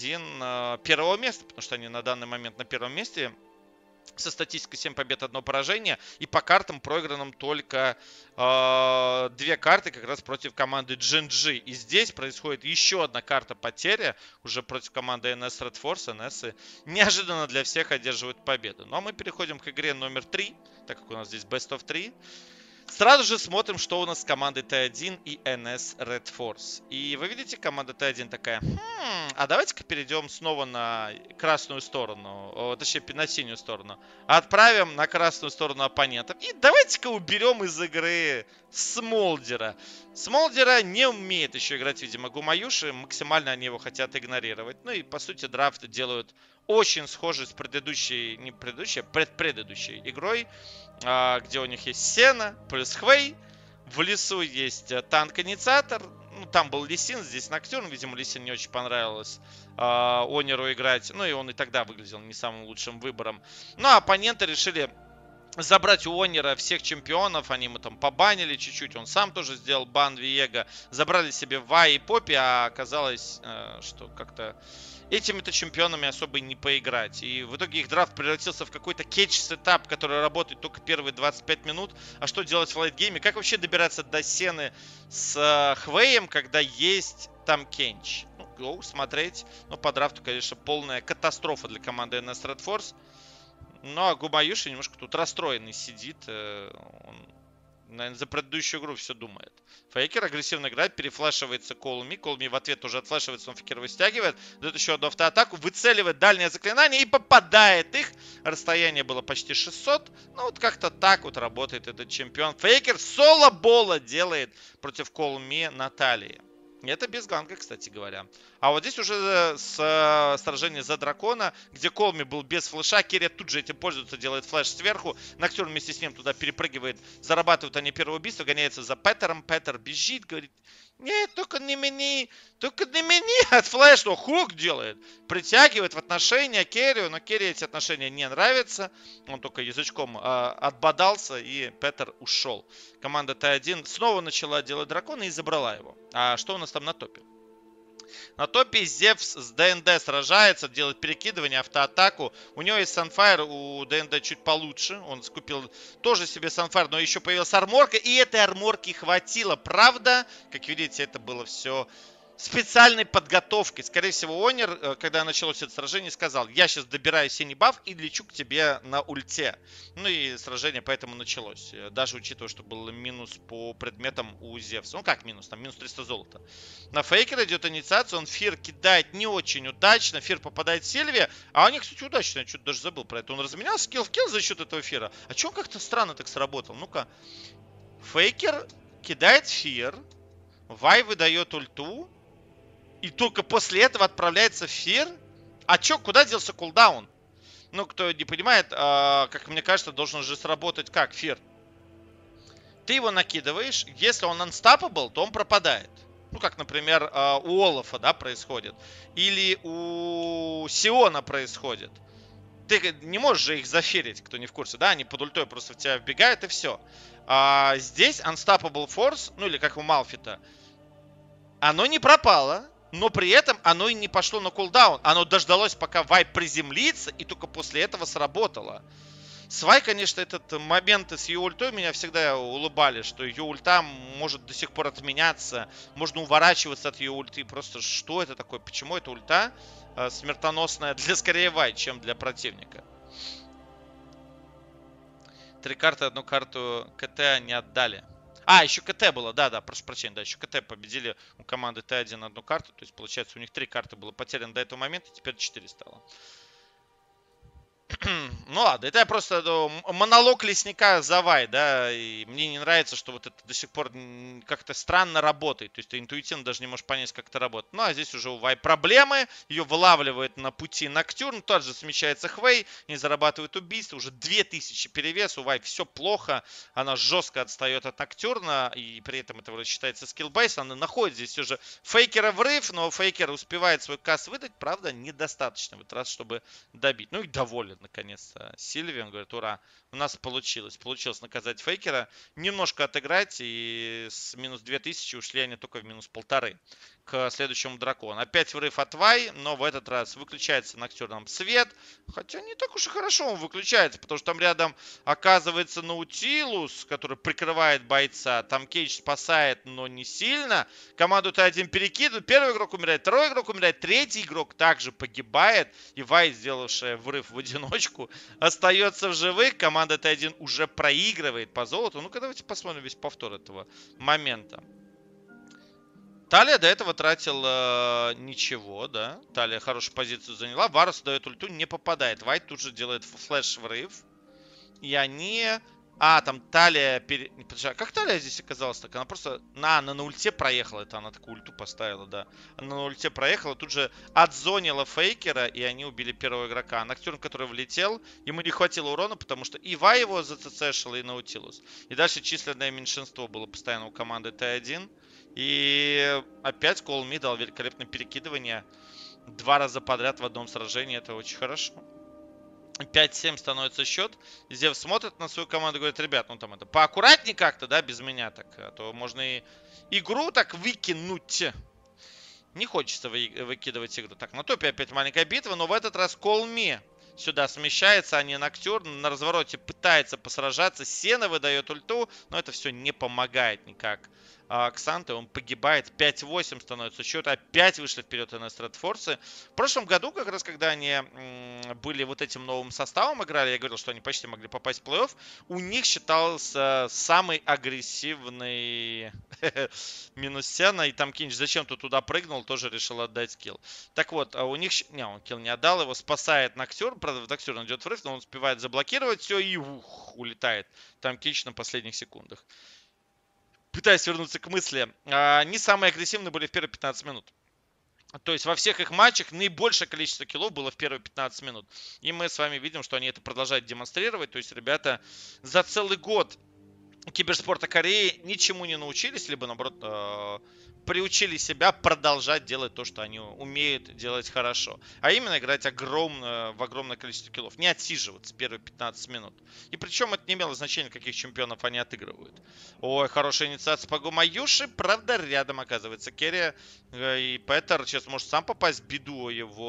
Т1 первого места, потому что они на данный момент на первом месте со статистикой 7 побед, 1 поражение. И по картам проигранным только 2 карты как раз против команды GNG. И здесь происходит еще одна карта потеря уже против команды NS Red Force. NS неожиданно для всех одерживают победу. Ну а мы переходим к игре номер 3, так как у нас здесь Best of 3. Сразу же смотрим, что у нас с командой Т1 и NS Red Force. И вы видите, команда Т1 такая, а давайте-ка перейдем снова на красную сторону, точнее, на синюю сторону. Отправим на красную сторону оппонентов. И давайте-ка уберем из игры Смолдера. Смолдера не умеет еще играть, видимо, Гумаюши. Максимально они его хотят игнорировать. Ну и, по сути, драфт делают очень схожий с предыдущей, не предыдущей, а предпредыдущей игрой, где у них есть Сена плюс Хвей, В лесу есть танк-инициатор. Ну, там был Лисин, здесь Ноктюрн. Видимо, Лисин не очень понравилось Онеру играть. Ну, и он и тогда выглядел не самым лучшим выбором. Ну, а оппоненты решили забрать у Онера всех чемпионов. Они ему там побанили чуть-чуть. Он сам тоже сделал бан Виего. Забрали себе Вай и Поппи, а оказалось, что как-то этими-то чемпионами особо не поиграть. И в итоге их драфт превратился в какой-то кетч-сетап, который работает только первые 25 минут. А что делать в лайтгейме? Как вообще добираться до сены с Хвеем, когда есть там Кенч? Ну, гоу, смотреть. Но по драфту, конечно, полная катастрофа для команды NS Red Force. Ну, а Гумаюши немножко тут расстроенный сидит. Он, наверное, за предыдущую игру все думает. Фейкер агрессивно играет, перефлешивается Колми. Колми в ответ уже отфлешивается, он Фейкер выстягивает. Дает еще одну автоатаку, выцеливает дальнее заклинание и попадает их. Расстояние было почти 600. Ну, вот как-то так вот работает этот чемпион. Фейкер соло-бола делает против Колми Натальи. Это без ганга, кстати говоря. А вот здесь уже сражение за дракона, где Колми был без флеша. Керри тут же этим пользуется, делает флеш сверху. Ноктюрн вместе с ним туда перепрыгивает. Зарабатывают они первое убийство, гоняется за Петером. Петер бежит, говорит: нет, только не меня, от флеш. Но хук делает. Притягивает в отношения Керри, но Керри эти отношения не нравятся. Он только язычком отбодался, и Петер ушел. Команда Т1 снова начала делать дракона и забрала его. А что у нас там на топе? На топе Зевс с ДНД сражается, делает перекидывание, автоатаку. У него есть Санфайр, у ДНД чуть получше. Он скупил тоже себе Санфайр, но еще появилась арморка. И этой арморки хватило. Правда, как видите, это было все специальной подготовкой. Скорее всего, Онер, когда началось это сражение, сказал: я сейчас добираю синий баф и лечу к тебе на ульте. Ну и сражение поэтому началось. Даже учитывая, что был минус по предметам у Зевса. Ну как минус? Там минус 300 золота. На Фейкер идет инициация. Он Фир кидает не очень удачно. Фир попадает в Сильвия. А у них, кстати, удачно. Я что-то даже забыл про это. Он разменял скилл в килл за счет этого Фира. А че он как-то странно так сработал? Ну-ка. Фейкер кидает Фир. Вай выдает ульту. И только после этого отправляется Фир? А чё, куда делся кулдаун? Ну, кто не понимает, как мне кажется, должен же сработать как Фир. Ты его накидываешь, если он unstoppable, то он пропадает. Ну, как, например, у Олафа, да, происходит. Или у Сиона происходит. Ты не можешь же их заферить, кто не в курсе, да? Они под ультой просто в тебя вбегают и все. А здесь Unstoppable Force, ну или как у Малфита, оно не пропало. Но при этом оно и не пошло на кулдаун. Оно дождалось, пока Вай приземлится, и только после этого сработало. С Вай, конечно, этот момент с ее ультой меня всегда улыбали, что ее ульта может до сих пор отменяться. Можно уворачиваться от ее ульты. Просто что это такое? Почему эта ульта смертоносная для скорее Вай, чем для противника? 3 карты, 1 карту КТ не отдали. А, еще КТ было, да, прошу прощения, да, еще КТ победили у команды Т1 одну карту. То есть, получается, у них 3 карты было потеряно до этого момента, теперь 4 стало. Ну ладно, это я просто монолог лесника за Вай, да, и мне не нравится, что вот это до сих пор как-то странно работает, то есть ты интуитивно даже не можешь понять, как это работает. Ну а здесь уже у Вай проблемы, ее вылавливает на пути Ноктюрн, тот же смещается Хвей, не зарабатывает убийство, уже 2000 перевес, у Вай все плохо, она жестко отстает от Ноктюрна, и при этом это считается скиллбейс, она находит здесь уже Фейкера врыв, но Фейкер успевает свой касс выдать, правда, недостаточно в этот раз, чтобы добить. Ну и доволен, наконец-то, Сильвия. Он говорит: ура, у нас получилось. Получилось наказать Фейкера, немножко отыграть, и с минус 2000 ушли они только в минус 1500 к следующему дракону. Опять врыв от Вай, но в этот раз выключается Ноктюрном свет. Хотя не так уж и хорошо он выключается, потому что там рядом оказывается Наутилус, который прикрывает бойца. Там Кейдж спасает, но не сильно. Команду Т1 перекидывают. Первый игрок умирает, второй игрок умирает, третий игрок также погибает. И Вай, сделавшая врыв в одиночку, остается в живых. Команда Т1 уже проигрывает по золоту. Ну-ка, давайте посмотрим весь повтор этого момента. Талия до этого тратил ничего, да. Талия хорошую позицию заняла. Варус дает ульту, не попадает. Вайт тут же делает флеш-врыв. И они А, там Талия... Подожди, а как Талия здесь оказалась так? Она просто на ульте проехала. Это она такую ульту поставила, да. Она на ульте проехала, тут же отзонила Фейкера, и они убили первого игрока. Ноктюрн, который влетел, ему не хватило урона, потому что Ива его заццшила и Наутилус. И дальше численное меньшинство было постоянно у команды Т1. И опять Колми дал великолепное перекидывание. 2 раза подряд в одном сражении. Это очень хорошо. 5-7 становится счет. Зев смотрит на свою команду и говорит: ребят, ну там это поаккуратнее как-то, да, без меня так. А то можно и игру так выкинуть. Не хочется выкидывать игру. Так, на топе опять маленькая битва, но в этот раз Колми сюда смещается, а не Ноктюрн. На развороте пытается посражаться. Сена выдает ульту, но это все не помогает никак. Ксанте, он погибает. 5-8 становится счет. Опять вышли вперед НС Редфорсы. В прошлом году, как раз когда они были вот этим новым составом играли, я говорил, что они почти могли попасть в плей-офф, у них считался самый агрессивный минус Сена. И там Кинч зачем-то туда прыгнул, тоже решил отдать килл. Так вот, у них... Не, он килл не отдал, его спасает Ноктюрн. Правда, Ноктюрн идет в рыв, но он успевает заблокировать все и улетает. Там Кинч на последних секундах. Пытаюсь вернуться к мысли. Они самые агрессивные были в первые 15 минут. То есть во всех их матчах наибольшее количество киллов было в первые 15 минут. И мы с вами видим, что они это продолжают демонстрировать. То есть ребята за целый год киберспорта Кореи ничему не научились, либо наоборот приучили себя продолжать делать то, что они умеют делать хорошо. А именно играть в огромное количество киллов. Не отсиживаться первые 15 минут. И причем это не имело значения, каких чемпионов они отыгрывают. Ой, хорошая инициация по Гумаюши. Правда, рядом оказывается Керри. И Петер сейчас может сам попасть в беду.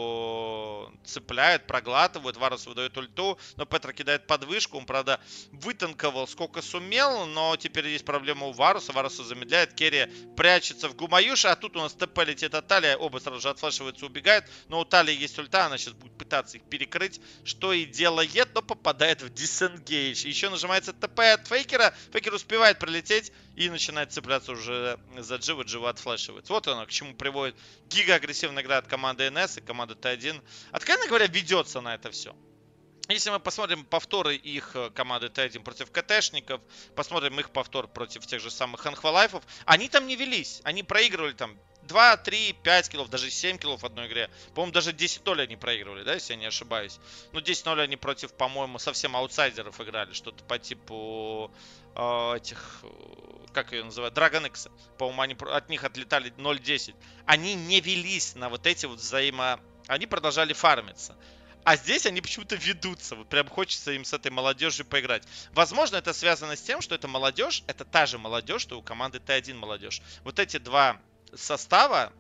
Его цепляют, проглатывают. Варус выдает ульту. Но Петер кидает подвышку. Он, правда, вытанковал сколько сумел. Но теперь есть проблема у Варуса. Варуса замедляет. Керри прячется в Гумаюши. А тут у нас ТП летит от Талия. Оба сразу же отфлешиваются, убегают. Но у Талии есть ульта. Она сейчас будет пытаться их перекрыть. Что и делает. Но попадает в дисенгейдж. Еще нажимается ТП от Фейкера. Фейкер успевает прилететь. И начинает цепляться уже за Джива. Джива отфлешивается. Вот оно, к чему приводит гига-агрессивная игра от команды НС и команды Т1. Откровенно говоря, ведется на это все. Если мы посмотрим повторы их команды Т1 против КТшников, посмотрим их повтор против тех же самых Ханхвалайфов, они там не велись. Они проигрывали там 2, 3, 5 киллов, даже 7 киллов в одной игре. По-моему, даже 10-0 они проигрывали, да, если я не ошибаюсь. Ну, 10-0 они против, по-моему, совсем аутсайдеров играли. Что-то по типу этих, как ее называют, Dragon X. По-моему, от них отлетали 0-10. Они не велись на вот эти вот Они продолжали фармиться. А здесь они почему-то ведутся. Вот прям хочется им с этой молодежью поиграть. Возможно, это связано с тем, что эта молодежь, это та же молодежь, что у команды Т1 молодежь. Вот эти два состава,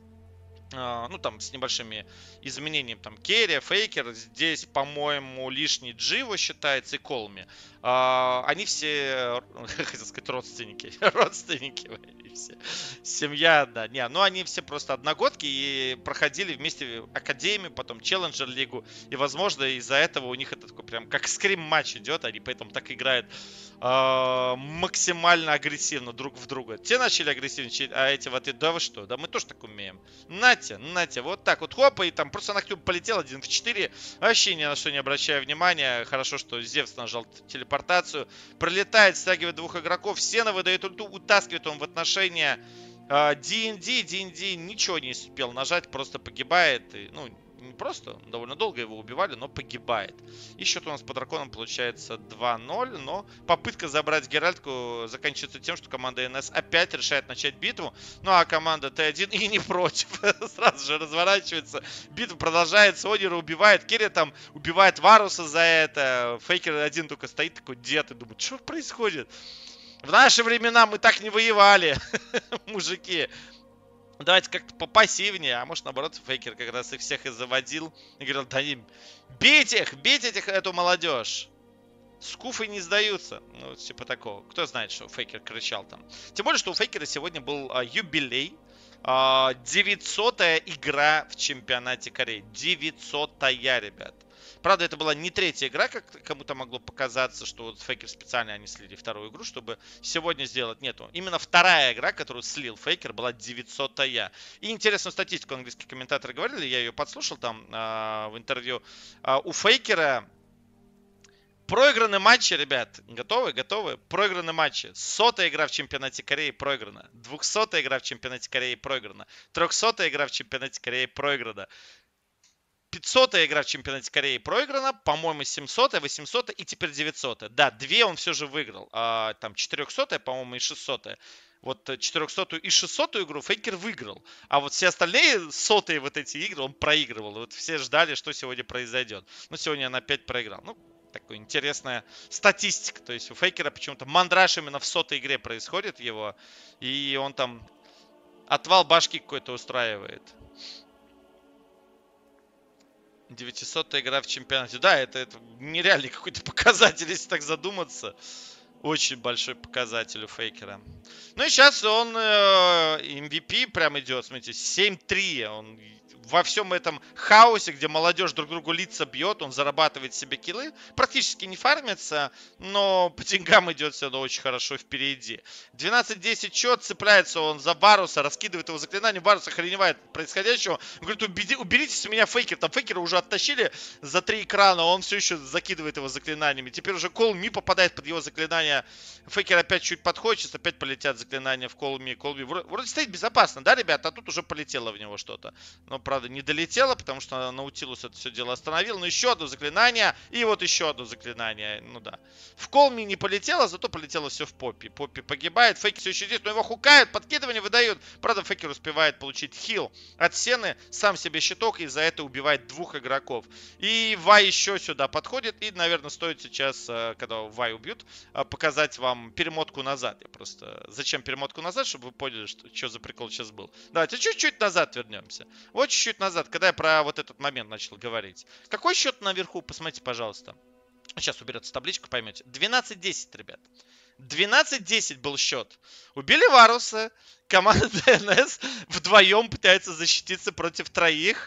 ну там с небольшими изменениями, там Керри, Фейкер, здесь, по-моему, лишний Дживо считается и Колми. Они все, хотел сказать, родственники. Родственники все. Семья, да. Не, ну они все просто одногодки и проходили вместе Академию, потом Челленджер Лигу. И, возможно, из-за этого у них это такой прям как скрим-матч идет. Они поэтому так играют максимально агрессивно друг в друга. Те начали агрессивничать, а эти в ответ: да вы что, да мы тоже так умеем. Нате, вот так вот, хопа, и там просто Ноктюрн полетел 1 в 4, вообще ни на что не обращая внимания. Хорошо, что Зевс нажал телепортацию, пролетает, стягивает двух игроков, Сена выдает ульту, утаскивает он в отношения D&D ничего не успел нажать, просто погибает, и, ну, не просто, довольно долго его убивали, но погибает. И счет у нас по драконам получается 2-0, но попытка забрать Геральтку заканчивается тем, что команда НС опять решает начать битву. Ну а команда Т1 и не против. Сразу же разворачивается, битва продолжается, Одера убивает, Керри там убивает Варуса за это. Фейкер один только стоит такой дед и думает: что происходит? В наши времена мы так не воевали, мужики. Давайте как-то попассивнее, а может наоборот Фейкер как раз их всех и заводил и говорил: да не, бейте их, эту молодежь. Скуфы не сдаются. Ну, типа такого. Кто знает, что Фейкер кричал там. Тем более, что у Фейкера сегодня был юбилей. 900-я игра в чемпионате Кореи. 900-я, ребят. Правда, это была не третья игра, как кому-то могло показаться, что вот Фейкер специально они слили вторую игру, чтобы сегодня сделать. Нету. Именно вторая игра, которую слил Фейкер, была 900-я. И интересную статистику английские комментаторы говорили, я ее подслушал там в интервью. У Фейкера Проиграны матчи, ребят. Готовы? Готовы? Проиграны матчи. 100-я игра в чемпионате Кореи проиграна. 200-я игра в чемпионате Кореи проиграна. 300-я игра в чемпионате Кореи проиграна. 500-я игра в чемпионате Кореи проиграна. По-моему, 700-я, 800-я и теперь 900-я. Да, 2 он все же выиграл. Там 400-я, по-моему, и 600-я. Вот 400-ю и 600-ю игру Фейкер выиграл. А вот все остальные 100-е вот эти игры он проигрывал. Вот все ждали, что сегодня произойдет. Но сегодня он опять проиграл. Ну, такая интересная статистика. То есть у Фейкера почему-то мандраж именно в 100-й игре происходит его. И он там отвал башки какой-то устраивает. 900-я игра в чемпионате. Да, это нереальный какой-то показатель, если так задуматься. Очень большой показатель у Фейкера. Ну и сейчас он MVP прям идет. Смотрите, 7-3. Он во всем этом хаосе, где молодежь друг другу лица бьет, он зарабатывает себе киллы. Практически не фармится, но по деньгам идет все равно очень хорошо впереди. 12-10 счет, цепляется он за Варуса, раскидывает его заклинание. Варус охреневает от происходящего. Он говорит, уберитесь у меня Фейкер. Там Фейкера уже оттащили за 3 экрана, а он все еще закидывает его заклинаниями. Теперь уже Call Me попадает под его заклинание. Фейкер опять чуть подходит, сейчас опять полетят заклинания в Call Me. Call Me. Вроде стоит безопасно, да, ребята? А тут уже полетело в него что-то. Но, правда, не долетело, потому что Наутилус это все дело остановил. Но еще одно заклинание. И вот еще одно заклинание. Ну да. В Call Me не полетело, зато полетело все в Поппи. Поппи погибает. Фейкер все еще здесь, но его хукают, подкидывание выдают. Правда, Фейкер успевает получить хил от Сены. Сам себе щиток и за это убивает 2 игроков. И Вай еще сюда подходит. И, наверное, стоит сейчас, когда Вай убьют, показать вам перемотку назад. Я просто... Зачем перемотку назад? Чтобы вы поняли, что за прикол сейчас был. Давайте чуть-чуть назад вернемся. Вот чуть-чуть назад, когда я про вот этот момент начал говорить. Какой счет наверху? Посмотрите, пожалуйста. Сейчас уберется табличку, поймете. 12-10, ребят. 12-10 был счет. Убили Варуса. Команда ДНС вдвоем пытается защититься против троих.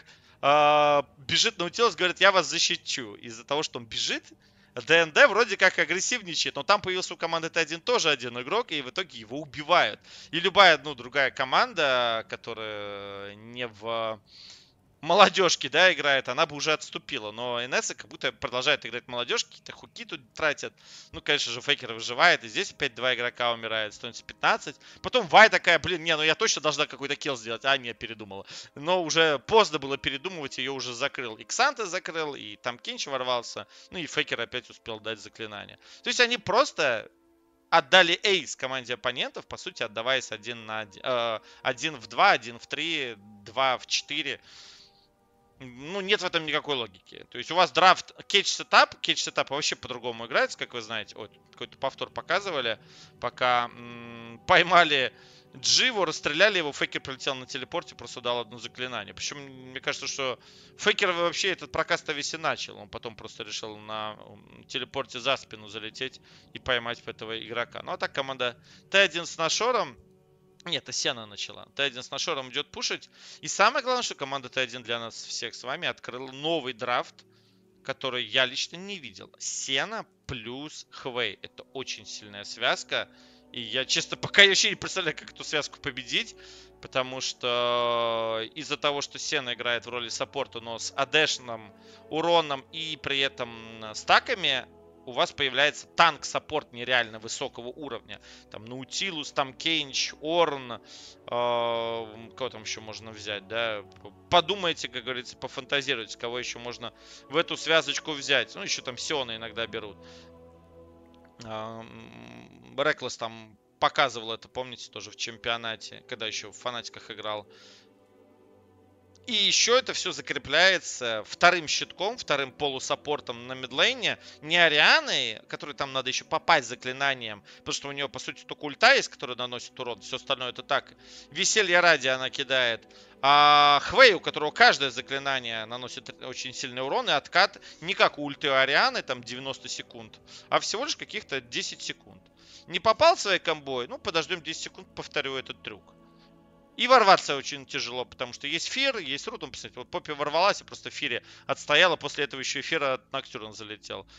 Бежит Наутилус, говорит, я вас защищу. Из-за того, что он бежит, ДНД вроде как агрессивничает, но там появился у команды Т1 тоже один игрок, и в итоге его убивают. И любая, другая команда, которая не в молодежке, да, играет, она бы уже отступила. Но НС как будто продолжает играть молодежки, какие-то хуки тут тратят. Ну, конечно же, Фейкер выживает, и здесь опять 2 игрока умирают, становится 15. Потом Вай такая, я точно должна какой-то килл сделать. Не, передумала. Но уже поздно было передумывать, ее уже закрыл. И Ксанта закрыл, и там Кинч ворвался. Ну, и Фейкер опять успел дать заклинание. То есть они просто отдали эйс команде оппонентов, по сути, отдаваясь 1 в 2, 1 в 3, 2 в 4. Ну, нет в этом никакой логики. То есть у вас драфт кейдж-сетап. Кейдж-сетап вообще по-другому играется, как вы знаете. Ой, какой-то повтор показывали. Пока поймали Дживу, расстреляли его, Фейкер прилетел на телепорте, просто дал одно заклинание. Причем, мне кажется, что Фейкер вообще этот прокаст весь и начал. Он потом просто решил на телепорте за спину залететь и поймать этого игрока. Ну, а так команда Т1 с Нашором. Нет, это Сена начала. Т1 с Нашором идет пушить. И самое главное, что команда Т1 для нас всех с вами открыла новый драфт, который я лично не видел. Сена плюс Хвей. Это очень сильная связка. И я, честно, пока вообще не представляю, как эту связку победить. Потому что из-за того, что Сена играет в роли саппорта, но с АДшным уроном и при этом стаками, у вас появляется танк-саппорт нереально высокого уровня. Там Наутилус, там Кейнч, Орн, кого там еще можно взять, да? Подумайте, как говорится, пофантазируйте, кого еще можно в эту связочку взять. Ну, еще там Сиона иногда берут. Реклас там показывал это, помните, тоже в чемпионате, когда еще в Фанатиках играл. И еще это все закрепляется вторым щитком, вторым полусаппортом на мидлейне. Не Арианой, которой там надо еще попасть заклинанием, потому что у нее, по сути, только ульта есть, которая наносит урон. Все остальное это так. Веселье ради она кидает. А Хвей, у которого каждое заклинание наносит очень сильный урон, и откат не как у ульты Арианы, там 90 секунд, а всего лишь каких-то 10 секунд. Не попал в своей комбой? Ну, подождем 10 секунд, повторю этот трюк. И ворваться очень тяжело, потому что есть Фир, есть Рут. Посмотрите, вот Поппи ворвалась, и просто в Фире отстояла. После этого еще Фира от Ноктюрна залетел.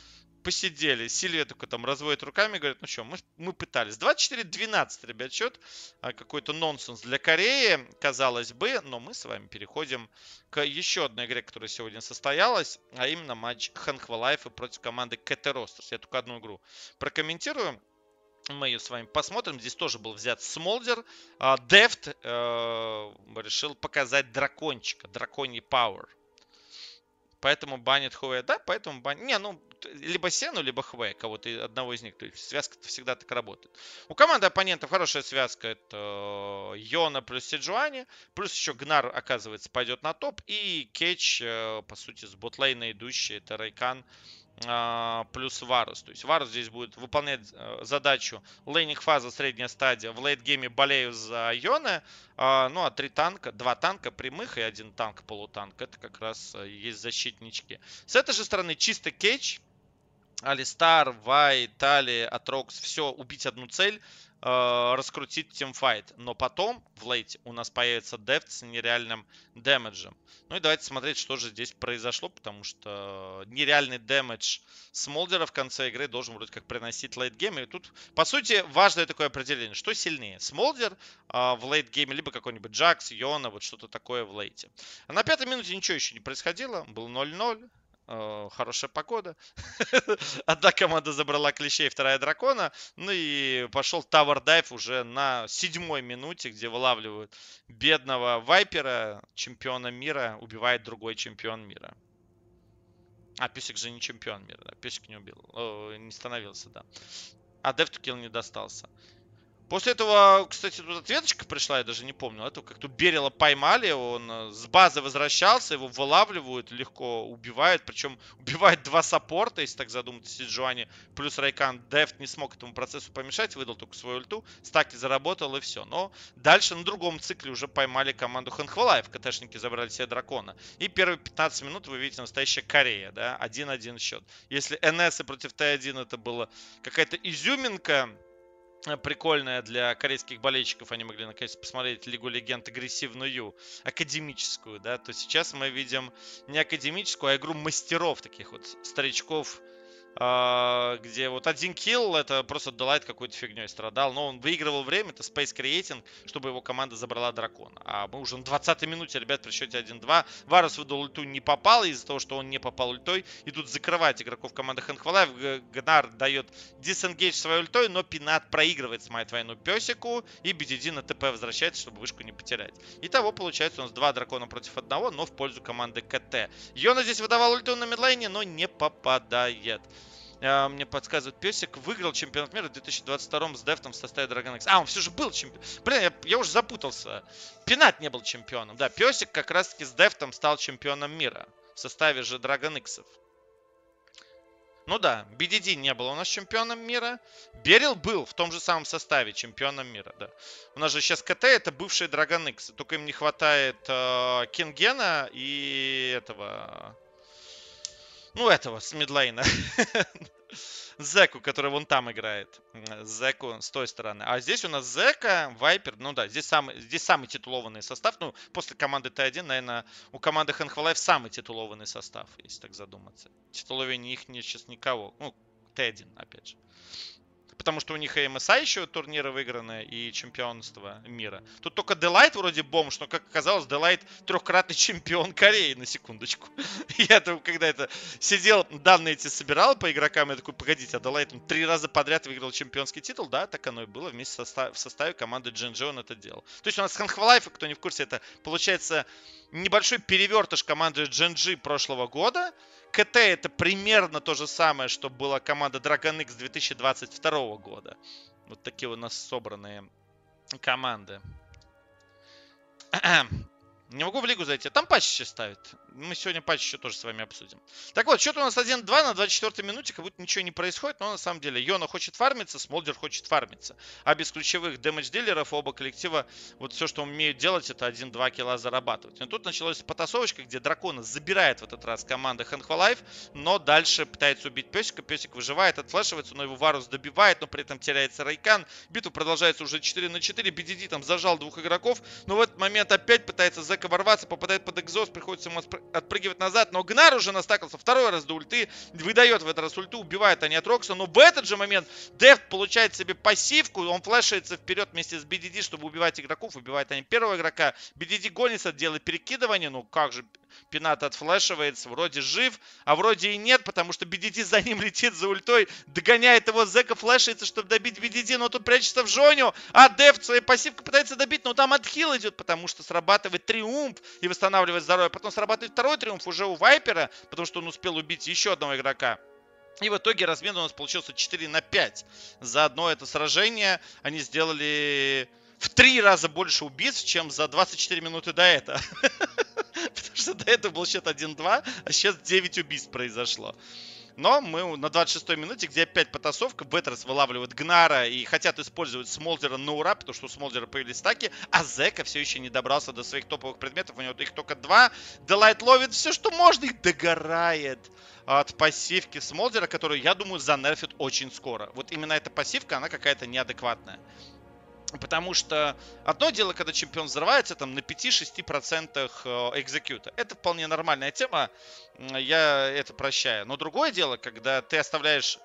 посидели. Сильвия только там разводит руками, говорит, ну что, мы пытались. 24-12, ребят, счет. Какой-то нонсенс для Кореи, казалось бы. Но мы с вами переходим к еще одной игре, которая сегодня состоялась. А именно матч Hanwha Life против команды KT Rosters. Я только одну игру прокомментирую. Мы ее с вами посмотрим. Здесь тоже был взят Смолдер. Дефт решил показать дракончика, драконий пауэр. Поэтому банит Хуэ. Да, поэтому банит. Не, ну, либо Сену, либо Хуэ. Кого-то одного из них. То есть связка всегда так работает. У команды оппонентов хорошая связка. Это Йона плюс Сиджуани. Плюс еще Гнар, оказывается, пойдет на топ. И Кетч, по сути, с ботлейна идущий. Это Рейкан плюс Варус. То есть Варус здесь будет выполнять задачу лейнинг фаза, средняя стадия. В лейтгейме болею за Йоне. Ну а 2 танка прямых и 1 танк полутанк. Это как раз есть защитнички. С этой же стороны чисто Кейдж. Алистар, Вай, Тали, Атрокс. Все, убить одну цель. Раскрутить тимфайт. Но потом в лейте у нас появится дефт с нереальным дэмэджем. Ну и давайте смотреть, что же здесь произошло. Потому что нереальный дэмэдж Смолдера в конце игры должен вроде как приносить лейтгейм. И тут, по сути, важное такое определение. Что сильнее? Смолдер в лейтгейме, либо какой-нибудь Джакс, Йона, вот что-то такое в лейте. А на 5-й минуте ничего еще не происходило. Был 0-0. Хорошая погода. Одна команда забрала клещей, вторая дракона. Ну и пошел Tower Dive уже на 7-й минуте, где вылавливают бедного Вайпера, чемпиона мира, убивает другой чемпион мира. А, Песик же не чемпион мира, да. Песик не убил. Не становился, да. А Дефту килл не достался. После этого, кстати, тут ответочка пришла, я даже не помню. Это как-то Берила поймали, он с базы возвращался, его вылавливают, легко убивают. Причем убивает 2 саппорта, если так задуматься, Сиджуани плюс Райкан. Дефт не смог этому процессу помешать, выдал только свою ульту, стаки заработал и все. Но дальше на другом цикле уже поймали команду Hanwha Life. КТшники забрали себе дракона. И первые 15 минут вы видите настоящая Корея, да, 1-1 счет. Если НС против Т1 это была какая-то изюминка, прикольная для корейских болельщиков, они могли наконец посмотреть Лигу Легенд агрессивную, академическую, да, то сейчас мы видим не академическую, а игру мастеров, таких вот старичков, где вот 1 килл, это просто Делайт какой-то фигней страдал, но он выигрывал время, это Space Creating, чтобы его команда забрала дракона. А мы уже на 20-й минуте, ребят, при счете 1-2. Варус выдал ульту, не попал, из-за того, что он не попал ультой, и тут закрывать игроков команды Hanwha Life. Гнар дает дисенгейдж своей ультой, но Пинат проигрывает с моей войну Песику, и BDD на ТП возвращается, чтобы вышку не потерять. Итого получается у нас 2 дракона против 1, но в пользу команды КТ. Йона здесь выдавал ульту на мидлейне, но не попадает. Мне подсказывает, Песик выиграл чемпионат мира в 2022 с Дефтом в составе Dragon X. А, он все же был чемпионом. Блин, я уже запутался. Пинат не был чемпионом. Да, Песик как раз-таки с Дефтом стал чемпионом мира в составе же Dragon X. Ну да, BDD не был у нас чемпионом мира. Берил был в том же самом составе чемпионом мира, да. У нас же сейчас КТ это бывший Dragon X. Только им не хватает Кингена и этого... Ну, этого, с мидлейна. Зеку, который вон там играет. Зеку с той стороны. А здесь у нас Зека, Вайпер. Ну да, здесь самый титулованный состав. Ну, после команды Т1, наверное, у команды Hanwha Life самый титулованный состав, если так задуматься. Титуловее их нет сейчас никого. Ну, Т1, опять же. Потому что у них и МСА еще турниры выиграны, и чемпионство мира. Тут только Делайт вроде бомж, но, как оказалось, Делайт 3-кратный чемпион Кореи, на секундочку. Я когда это сидел, данные эти собирал по игрокам, я такой, погодите, а Делайт 3 раза подряд выиграл чемпионский титул? Да, так оно и было, вместе в составе команды Gen.G он это делал. То есть у нас Hanwha Life, кто не в курсе, это получается небольшой перевертыш команды Gen.G прошлого года. КТ это примерно то же самое, что была команда Dragon X 2022 года. Вот такие у нас собранные команды. Не могу в лигу зайти. Там патч еще ставит. Мы сегодня патч еще тоже с вами обсудим. Так вот, счет у нас 1-2 на 24-й минуте. Как будто ничего не происходит. Но на самом деле Йона хочет фармиться, Смолдер хочет фармиться. А без ключевых дэмэдж-дилеров оба коллектива, вот все, что умеют делать, это 1-2 килла зарабатывать. Но тут началась потасовочка, где дракона забирает в этот раз команда Hanwha Life. Но дальше пытается убить Песика. Песик выживает, отфлешивается, но его Варус добивает. Но при этом теряется Райкан. Битва продолжается уже 4 на 4. BDD там зажал 2 игроков. Но в этот момент опять пытается Зека ворваться, попадает под экзост, приходится ему отпрыгивает назад, но Гнар уже настакался второй раз до ульты, выдает в этот раз ульту, убивает они от Рокса, но в этот же момент Дефт получает себе пассивку, он флешается вперед вместе с BDD, чтобы убивать игроков, убивает они первого игрока, BDD гонится, делает перекидывание, ну как же, Пинат отфлешивается, вроде жив, а вроде и нет, потому что BDD за ним летит за ультой, догоняет его, Зека флешится, чтобы добить BDD, но тут прячется в Жоню, а Дефт своей пассивкой пытается добить, но там отхил идет, потому что срабатывает триумф и восстанавливает здоровье, потом срабатывает второй триумф уже у Вайпера, потому что он успел убить еще одного игрока. И в итоге размен у нас получился 4-5. За одно это сражение они сделали в 3 раза больше убийств, чем за 24 минуты до этого. Потому что до этого был счет 1-2, а сейчас 9 убийств произошло. Но мы на 26-й минуте, где опять потасовка, в этот раз вылавливают Гнара и хотят использовать Смолдера на ура, потому что у Смолдера появились стаки, а Зека все еще не добрался до своих топовых предметов, у него их только 2. Делайт ловит все, что можно, и догорает от пассивки Смолдера, которую, я думаю, занерфит очень скоро. Вот именно эта пассивка, она какая-то неадекватная. Потому что одно дело, когда чемпион взрывается там на 5-6% экзекьюта. Это вполне нормальная тема, я это прощаю. Но другое дело, когда ты оставляешь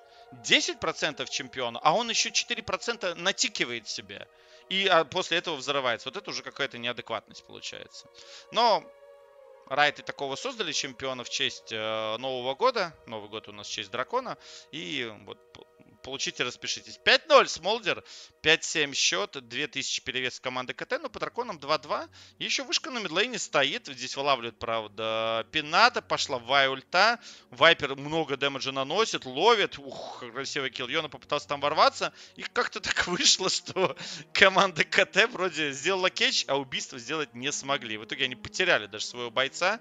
10% чемпиона, а он еще 4% натикивает себе. И после этого взрывается. Вот это уже какая-то неадекватность получается. Но Райты такого создали чемпиона в честь Нового года. Новый год у нас в честь дракона. И вот получите, распишитесь. 5-0 Смолдер, 5-7 счет, 2000 перевес команды КТ, но по драконам 2-2. И еще вышка на мидлейне стоит. Здесь вылавливает, правда, Пината. Пошла Вай ульта. Вайпер много дэмэджа наносит, ловит. Ух, красивый килл. Йона попытался там ворваться. И как-то так вышло, что команда КТ вроде сделала кетч, а убийство сделать не смогли. В итоге они потеряли даже своего бойца.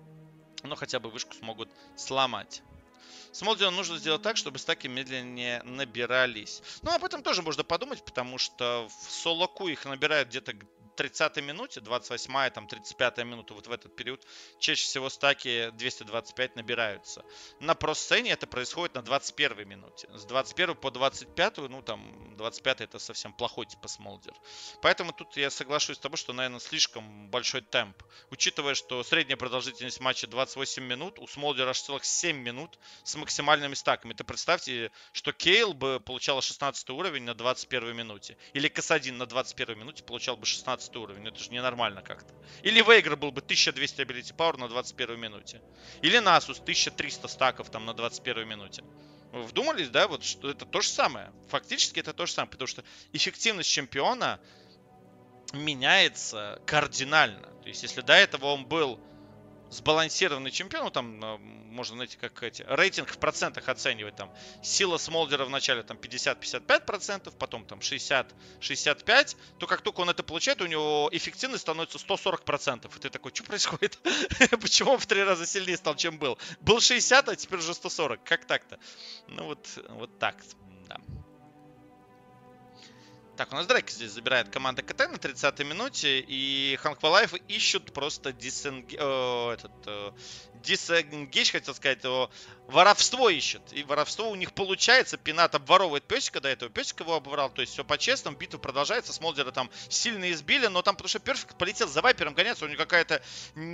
Но хотя бы вышку смогут сломать. Смолдеру нужно сделать так, чтобы стаки медленнее набирались. Ну, об этом тоже можно подумать, потому что в соло-ку их набирают где-то к 30-й минуте, 28-я, там, 35-я минута, вот в этот период. Чаще всего стаки 225 набираются. На про-сцене это происходит на 21-й минуте. С 21 по 25-ю, ну, там, 25-й это совсем плохой типа Смолдер. Поэтому тут я соглашусь с тобой, что, наверное, слишком большой темп. Учитывая, что средняя продолжительность матча 28 минут, у Смолдера аж целых 7 минут с максимальными стаками. То представьте, что Кейл бы получала 16 уровень на 21 минуте. Или Касадин на 21 минуте получал бы 16 уровень. Это же ненормально как-то. Или Вейгр был бы 1200 ability power на 21 минуте. Или Насус 1300 стаков там на 21 минуте. Вы вдумались, да, вот что это то же самое. Фактически это то же самое, потому что эффективность чемпиона меняется кардинально. То есть, если до этого он был сбалансированный чемпион, ну, там можно, знаете, как эти рейтинг в процентах оценивать, там сила Смолдера в начале там 50-55%, потом там 60-65%, то как только он это получает, у него эффективность становится 140%. И ты такой, что происходит? Почему он в 3 раза сильнее стал, чем был? Был 60, а теперь уже 140. Как так-то? Ну вот так, да. Так, у нас Дрейк здесь забирает команда КТ на 30-й минуте, и Ханквалаев ищут просто дисенгейдж, хотел сказать, воровство ищет. И воровство у них получается. Пинат обворовывает песика до этого. Песик его обворал. То есть все по-честному. Битва продолжается. Смолдера там сильно избили. Но там потому что Перфект полетел за Вайпером гоняться. У него какая-то...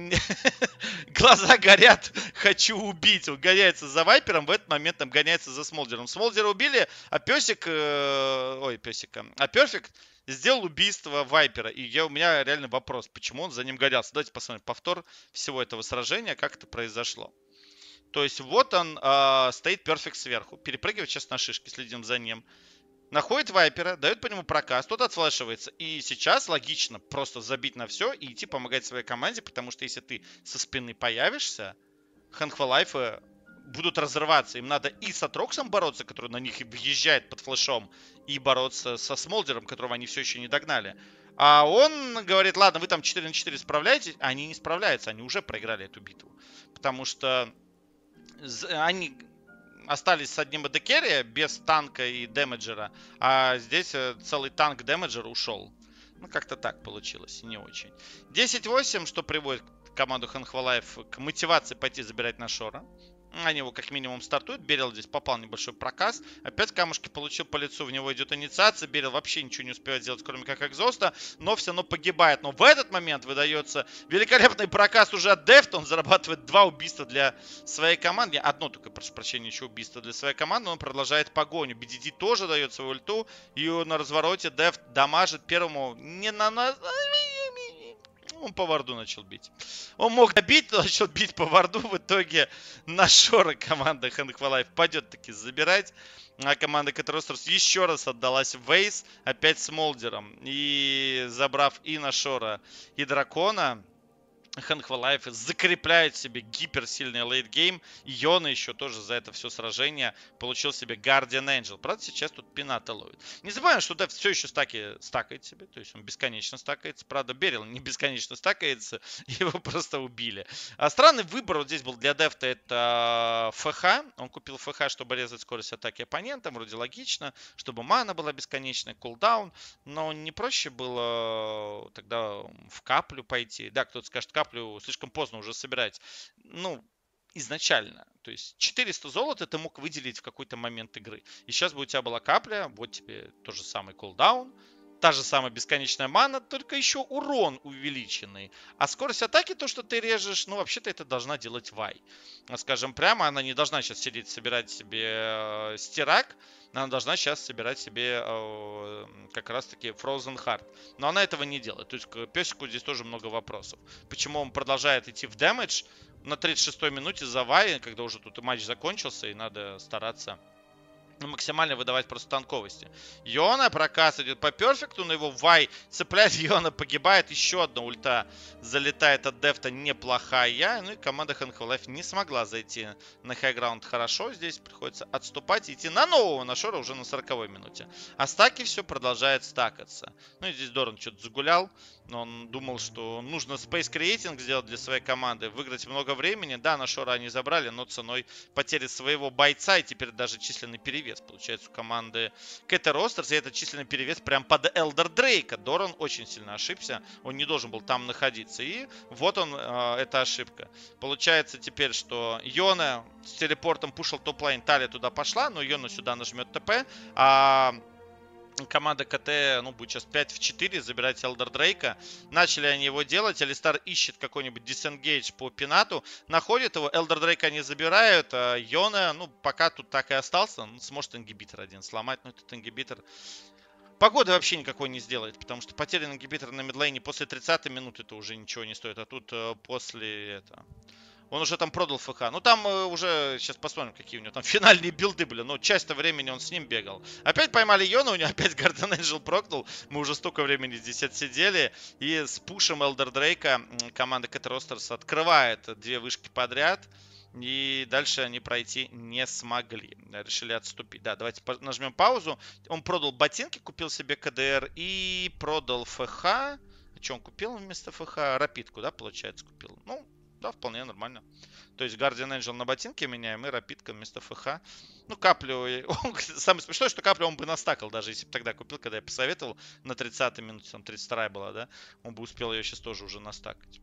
Глаза горят. Хочу убить. Он гоняется за Вайпером. В этот момент там гоняется за Смолдером. Смолдера убили, а песик... Ой, песика. А Перфект сделал убийство Вайпера. И у меня реально вопрос, почему он за ним гонялся. Давайте посмотрим повтор всего этого сражения, как это произошло. То есть вот он стоит Перфект сверху, перепрыгивает сейчас на шишки, следим за ним. Находит Вайпера, дает по нему проказ, тот отфлешивается. И сейчас логично просто забить на все и идти помогать своей команде, потому что если ты со спины появишься, Ханквалайфы будут разрываться. Им надо и с Атроксом бороться, который на них въезжает под флешом, и бороться со Смолдером, которого они все еще не догнали. А он говорит, ладно, вы там 4 на 4 справляетесь. Они не справляются, они уже проиграли эту битву. Потому что они остались с одним AD-керри, без танка и демеджера. А здесь целый танк-демеджер ушел. Ну, как-то так получилось, не очень. 10-8, что приводит команду Ханквалаев к мотивации пойти забирать на Шора. Они его как минимум стартуют. Берил здесь попал небольшой проказ. Опять камушки получил по лицу. В него идет инициация. Берил вообще ничего не успевает сделать, кроме как экзоста. Но все равно погибает. Но в этот момент выдается великолепный проказ уже от Дефта. Он зарабатывает 2 убийства для своей команды. Одно только, прошу прощения, еще убийство для своей команды. Он продолжает погоню. BDD тоже дает свою ульту. И на развороте Дефт дамажит первому. Не на нас. Он по варду начал бить. Он мог добить, но начал бить по варду. В итоге на Шора команда Хэнхвалайф пойдет таки забирать. А команда Катеростерс еще раз отдалась в Вейс. Опять с Молдером. И забрав и на Шора, и Дракона, Хэнхвалайф закрепляет себе гиперсильный лейтгейм. И Йона еще тоже за это все сражение получил себе Guardian Angel. Правда, сейчас тут пината ловит. Не забываем, что Дефт все еще стакает себе. То есть он бесконечно стакается. Правда, Берил не бесконечно стакается. Его просто убили. А странный выбор вот здесь был для Дефта. Это ФХ. Он купил ФХ, чтобы резать скорость атаки оппонента. Вроде логично. Чтобы мана была бесконечная, кулдаун. Но не проще было тогда в каплю пойти. Да, кто-то скажет, каплю слишком поздно уже собирать. Ну, изначально. То есть 400 золота ты мог выделить в какой-то момент игры. И сейчас бы у тебя была капля, вот тебе тот же самый кулдаун, та же самая бесконечная мана, только еще урон увеличенный. А скорость атаки, то, что ты режешь, ну, вообще-то это должна делать Вай. Скажем прямо, она не должна сейчас сидеть, собирать себе стирак. Она должна сейчас собирать себе как раз-таки Frozen Heart. Но она этого не делает. То есть к песику здесь тоже много вопросов. Почему он продолжает идти в дэмэдж на 36-й минуте за Вай, когда уже тут матч закончился, и надо стараться максимально выдавать просто танковости. Йона проказ идет по перфекту, но его Вай цепляет, Йона погибает, еще одна ульта залетает от Дефта неплохая. Ну и команда Хэнхвалайф не смогла зайти на хайграунд хорошо. Здесь приходится отступать и идти на нового Нашора уже на 40-й минуте. А стаки все продолжает стакаться. Ну и здесь Доран что-то загулял. Но он думал, что нужно Space Creating сделать для своей команды, выиграть много времени. Да, Нашора они забрали, но ценой потери своего бойца. И теперь даже численный перевес получается у команды Кэтеростерс. И это численный перевес прям под Элдер Дрейка. Доран очень сильно ошибся. Он не должен был там находиться. И вот он, эта ошибка. Получается теперь, что Йона с телепортом пушил топ-лайн. Талия туда пошла, но Йона сюда нажмет ТП. А команда КТ, ну, будет сейчас 5 в 4 забирать Элдер Дрейка. Начали они его делать. Алистар ищет какой-нибудь дисенгейдж по пинату. Находит его. Элдер Дрейка они забирают. А Йона, ну, пока тут так и остался. Он сможет ингибитор один сломать. Но этот ингибитор погода вообще никакой не сделает. Потому что потерянный ингибитор на мидлейне после 30-й минуты это уже ничего не стоит. А тут после это... Он уже там продал ФХ. Ну, там уже, сейчас посмотрим, какие у него там финальные билды были. Но часть времени он с ним бегал. Опять поймали Йона, у него опять Guardian Angel прокнул. Мы уже столько времени здесь отсидели. И с пушем Элдер Дрейка команда Кэтеростерс открывает 2 вышки подряд. И дальше они пройти не смогли. Решили отступить. Да, давайте нажмем паузу. Он продал ботинки, купил себе КДР и продал ФХ. А что он купил вместо ФХ? Рапидку, да, получается, купил. Ну, да, вполне нормально. То есть Guardian Angel на ботинке меняем и рапидка вместо ФХ. Ну, каплю... Самое смешное, что каплю он бы настакал, даже если бы тогда купил, когда я посоветовал на 30-й минуте, там 32-я была, да? Он бы успел ее сейчас тоже уже настакать.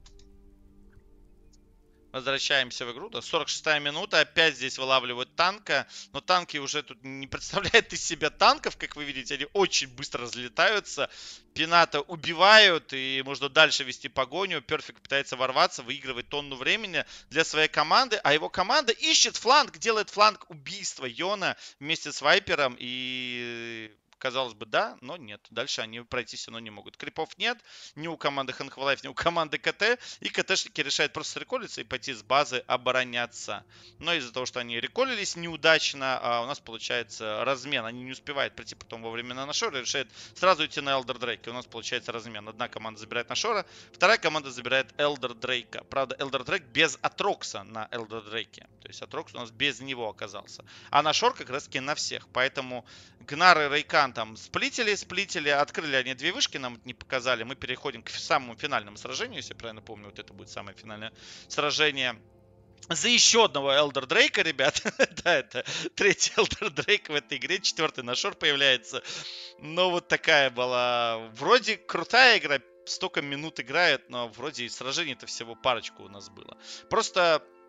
Возвращаемся в игру. Да, 46-я минута. Опять здесь вылавливают танка. Но танки уже тут не представляют из себя танков, как вы видите. Они очень быстро разлетаются. Пината убивают. И можно дальше вести погоню. Перфект пытается ворваться. Выигрывает тонну времени для своей команды. А его команда ищет фланг. Делает фланг убийства Йона вместе с Вайпером. И... казалось бы, да, но нет. Дальше они пройти все равно не могут. Крипов нет ни у команды Хэнхвалайф, ни у команды КТ. И КТшники решают просто реколиться и пойти с базы обороняться. Но из-за того, что они реколились неудачно, у нас получается размен. Они не успевают прийти потом во время на Нашора. Решают сразу идти на Элдер Дрейка. У нас получается размен. Одна команда забирает Нашора, вторая команда забирает Элдер Дрейка. Правда, Элдер Дрейк без Атрокса на Элдер Дрейке. То есть Атрокс у нас без него оказался. А Нашор как раз таки на всех. Поэтому Гнар и Рейкан там сплитили, открыли они 2 вышки, нам это не показали. Мы переходим к самому финальному сражению, если я правильно помню, вот это будет самое финальное сражение. За еще одного Элдер Дрейка, ребят. Да, это 3-й Элдер Дрейк в этой игре, 4-й Нашор появляется. Но вот такая была вроде крутая игра, столько минут играет, но вроде и сражений-то всего парочку у нас было. Просто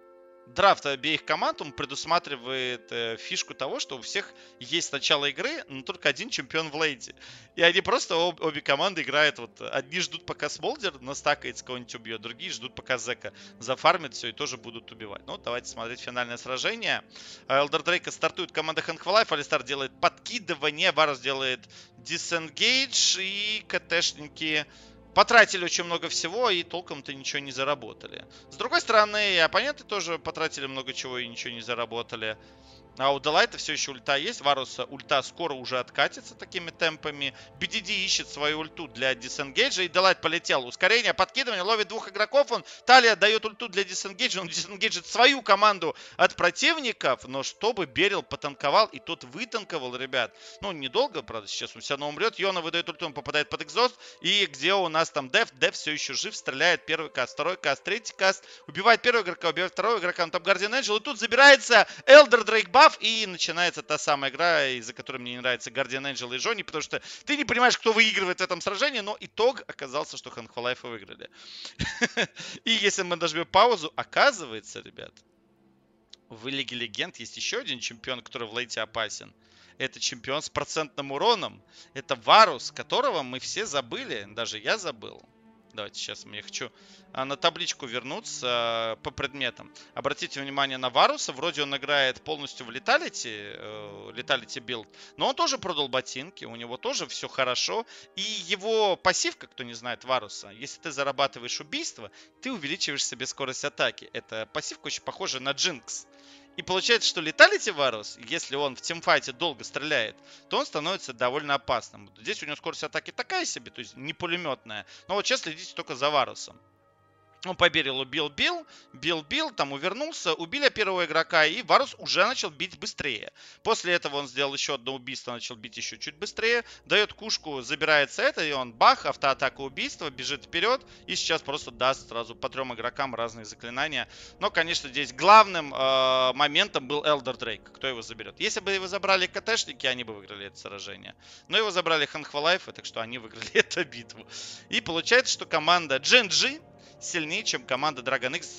драфт обеих команд, он предусматривает фишку того, что у всех есть начало игры, но только один чемпион в лейте. И они просто обе команды играют. Вот одни ждут, пока Смолдер настакается, кого-нибудь убьет, другие ждут, пока Зека зафармит все и тоже будут убивать. Ну, давайте смотреть финальное сражение. Элдер Дрейка стартует команда Хэнквалайф, Алистар делает подкидывание, Варус делает дисенгейдж, и КТшники потратили очень много всего и толком-то ничего не заработали. С другой стороны, и оппоненты тоже потратили много чего и ничего не заработали. А у Делайта все еще ульта есть. Варуса ульта скоро уже откатится такими темпами. BDD ищет свою ульту для дисенгейджа. И Делайт полетел. Ускорение, подкидывание, ловит двух игроков. Талия дает ульту для дисенгейджа. Он дисенгейджит свою команду от противников. Но чтобы Берил потанковал, и тот вытанковал, ребят. Ну, недолго, правда, сейчас он все равно умрет. Йона выдает ульту, он попадает под экзост. И где у нас там Деф? Деф все еще жив, стреляет. Первый каст, второй каст, третий каст. Убивает первого игрока, убивает второго игрока. Он там Guardian Angel. И тут забирается Элдер Дрейк и начинается та самая игра, из-за которой мне не нравится Guardian Angel и Жони, потому что ты не понимаешь, кто выигрывает в этом сражении, но итог оказался, что Хэнквалайфы выиграли. И если мы нажмем паузу, оказывается, ребят, в Лиге Легенд есть еще один чемпион, который в лейте опасен. Это чемпион с процентным уроном. Это Варус, которого мы все забыли, даже я забыл. Давайте сейчас я хочу на табличку вернуться по предметам. Обратите внимание на Варуса. Вроде он играет полностью в Леталити билд. Но он тоже продал ботинки. У него тоже все хорошо. И его пассивка, кто не знает Варуса, если ты зарабатываешь убийство, ты увеличиваешь себе скорость атаки. Эта пассивка очень похожа на Джинкс. И получается, что Леталити Варус, если он в тимфайте долго стреляет, то он становится довольно опасным. Здесь у него скорость атаки такая себе, то есть не пулеметная. Но вот сейчас следите только за Варусом. Он по Берилу бил, там увернулся, убили первого игрока, и Варус уже начал бить быстрее. После этого он сделал еще одно убийство, начал бить еще чуть быстрее, дает кушку, забирается это, и он бах, автоатака убийства, бежит вперед, и сейчас просто даст сразу по 3 игрокам разные заклинания. Но, конечно, здесь главным моментом был Элдер Дрейк, кто его заберет. Если бы его забрали КТшники, они бы выиграли это сражение. Но его забрали Хэнквалайфы, так что они выиграли эту битву. И получается, что команда GNG сильнее, чем команда Dragon X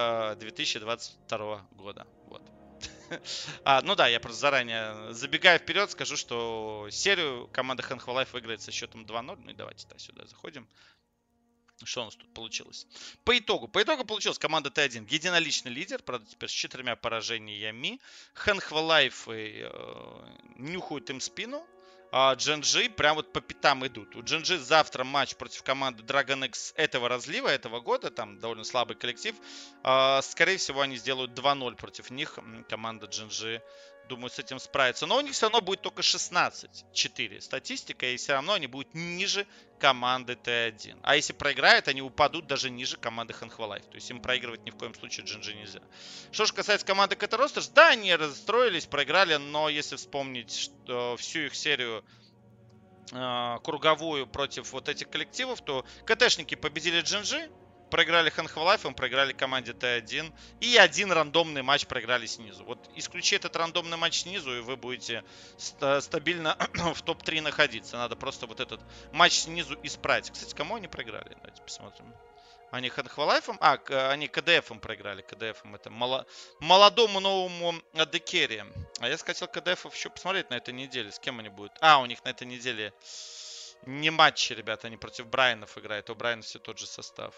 2022 года. Вот. Ну да, я просто заранее, забегая вперед, скажу, что серию команда Хэнквалайф выиграет со счетом 2-0. Ну и давайте сюда заходим. Что у нас тут получилось? По итогу получилась команда Т1 единоличный лидер, правда, теперь с 4 поражениями. Хэнквалайфы нюхают им спину. А GNG прям вот по пятам идут. У GNG завтра матч против команды Dragon X этого разлива, этого года. Там довольно слабый коллектив. Скорее всего, они сделают 2-0 против них. Команда GNG, думаю, с этим справится. Но у них все равно будет только 16-4 статистика. И все равно они будут ниже команды Т1. А если проиграют, они упадут даже ниже команды Хэнквалайф. То есть им проигрывать ни в коем случае GNG нельзя. Что же касается команды КТ Ростерс, да, они расстроились, проиграли, но если вспомнить что всю их серию круговую против вот этих коллективов, то КТшники победили GNG, проиграли Хэнквалайфом, проиграли команде Т1 и один рандомный матч проиграли снизу. Вот исключи этот рандомный матч снизу, и вы будете стабильно в топ-3 находиться. Надо просто вот этот матч снизу исправить. Кстати, кому они проиграли? Давайте посмотрим. Они Хэнквалайфом? Они КДФом проиграли. КДФом это молодому новому Адекере. А я хотел КДФов еще посмотреть на этой неделе. С кем они будут? У них на этой неделе не матчи, ребята. Они против Брайанов играют. У Брайанов все тот же состав.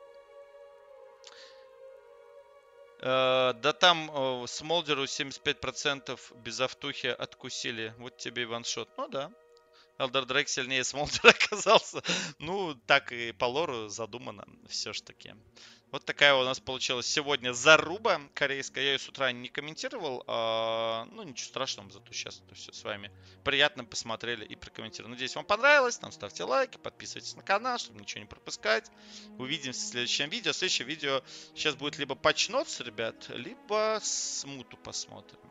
Да там Смолдеру 75% без автухи откусили. Вот тебе и ваншот. Ну да. Элдер Дрейк сильнее Смолдера оказался. Ну, так и по лору задумано все ж таки. Вот такая у нас получилась сегодня заруба корейская. Я ее с утра не комментировал. Ну, ничего страшного, зато сейчас это все с вами приятно посмотрели и прокомментировали. Надеюсь, вам понравилось. Там ставьте лайки, подписывайтесь на канал, чтобы ничего не пропускать. Увидимся в следующем видео. Следующее видео сейчас будет либо патчнотс, ребят, либо смуту посмотрим.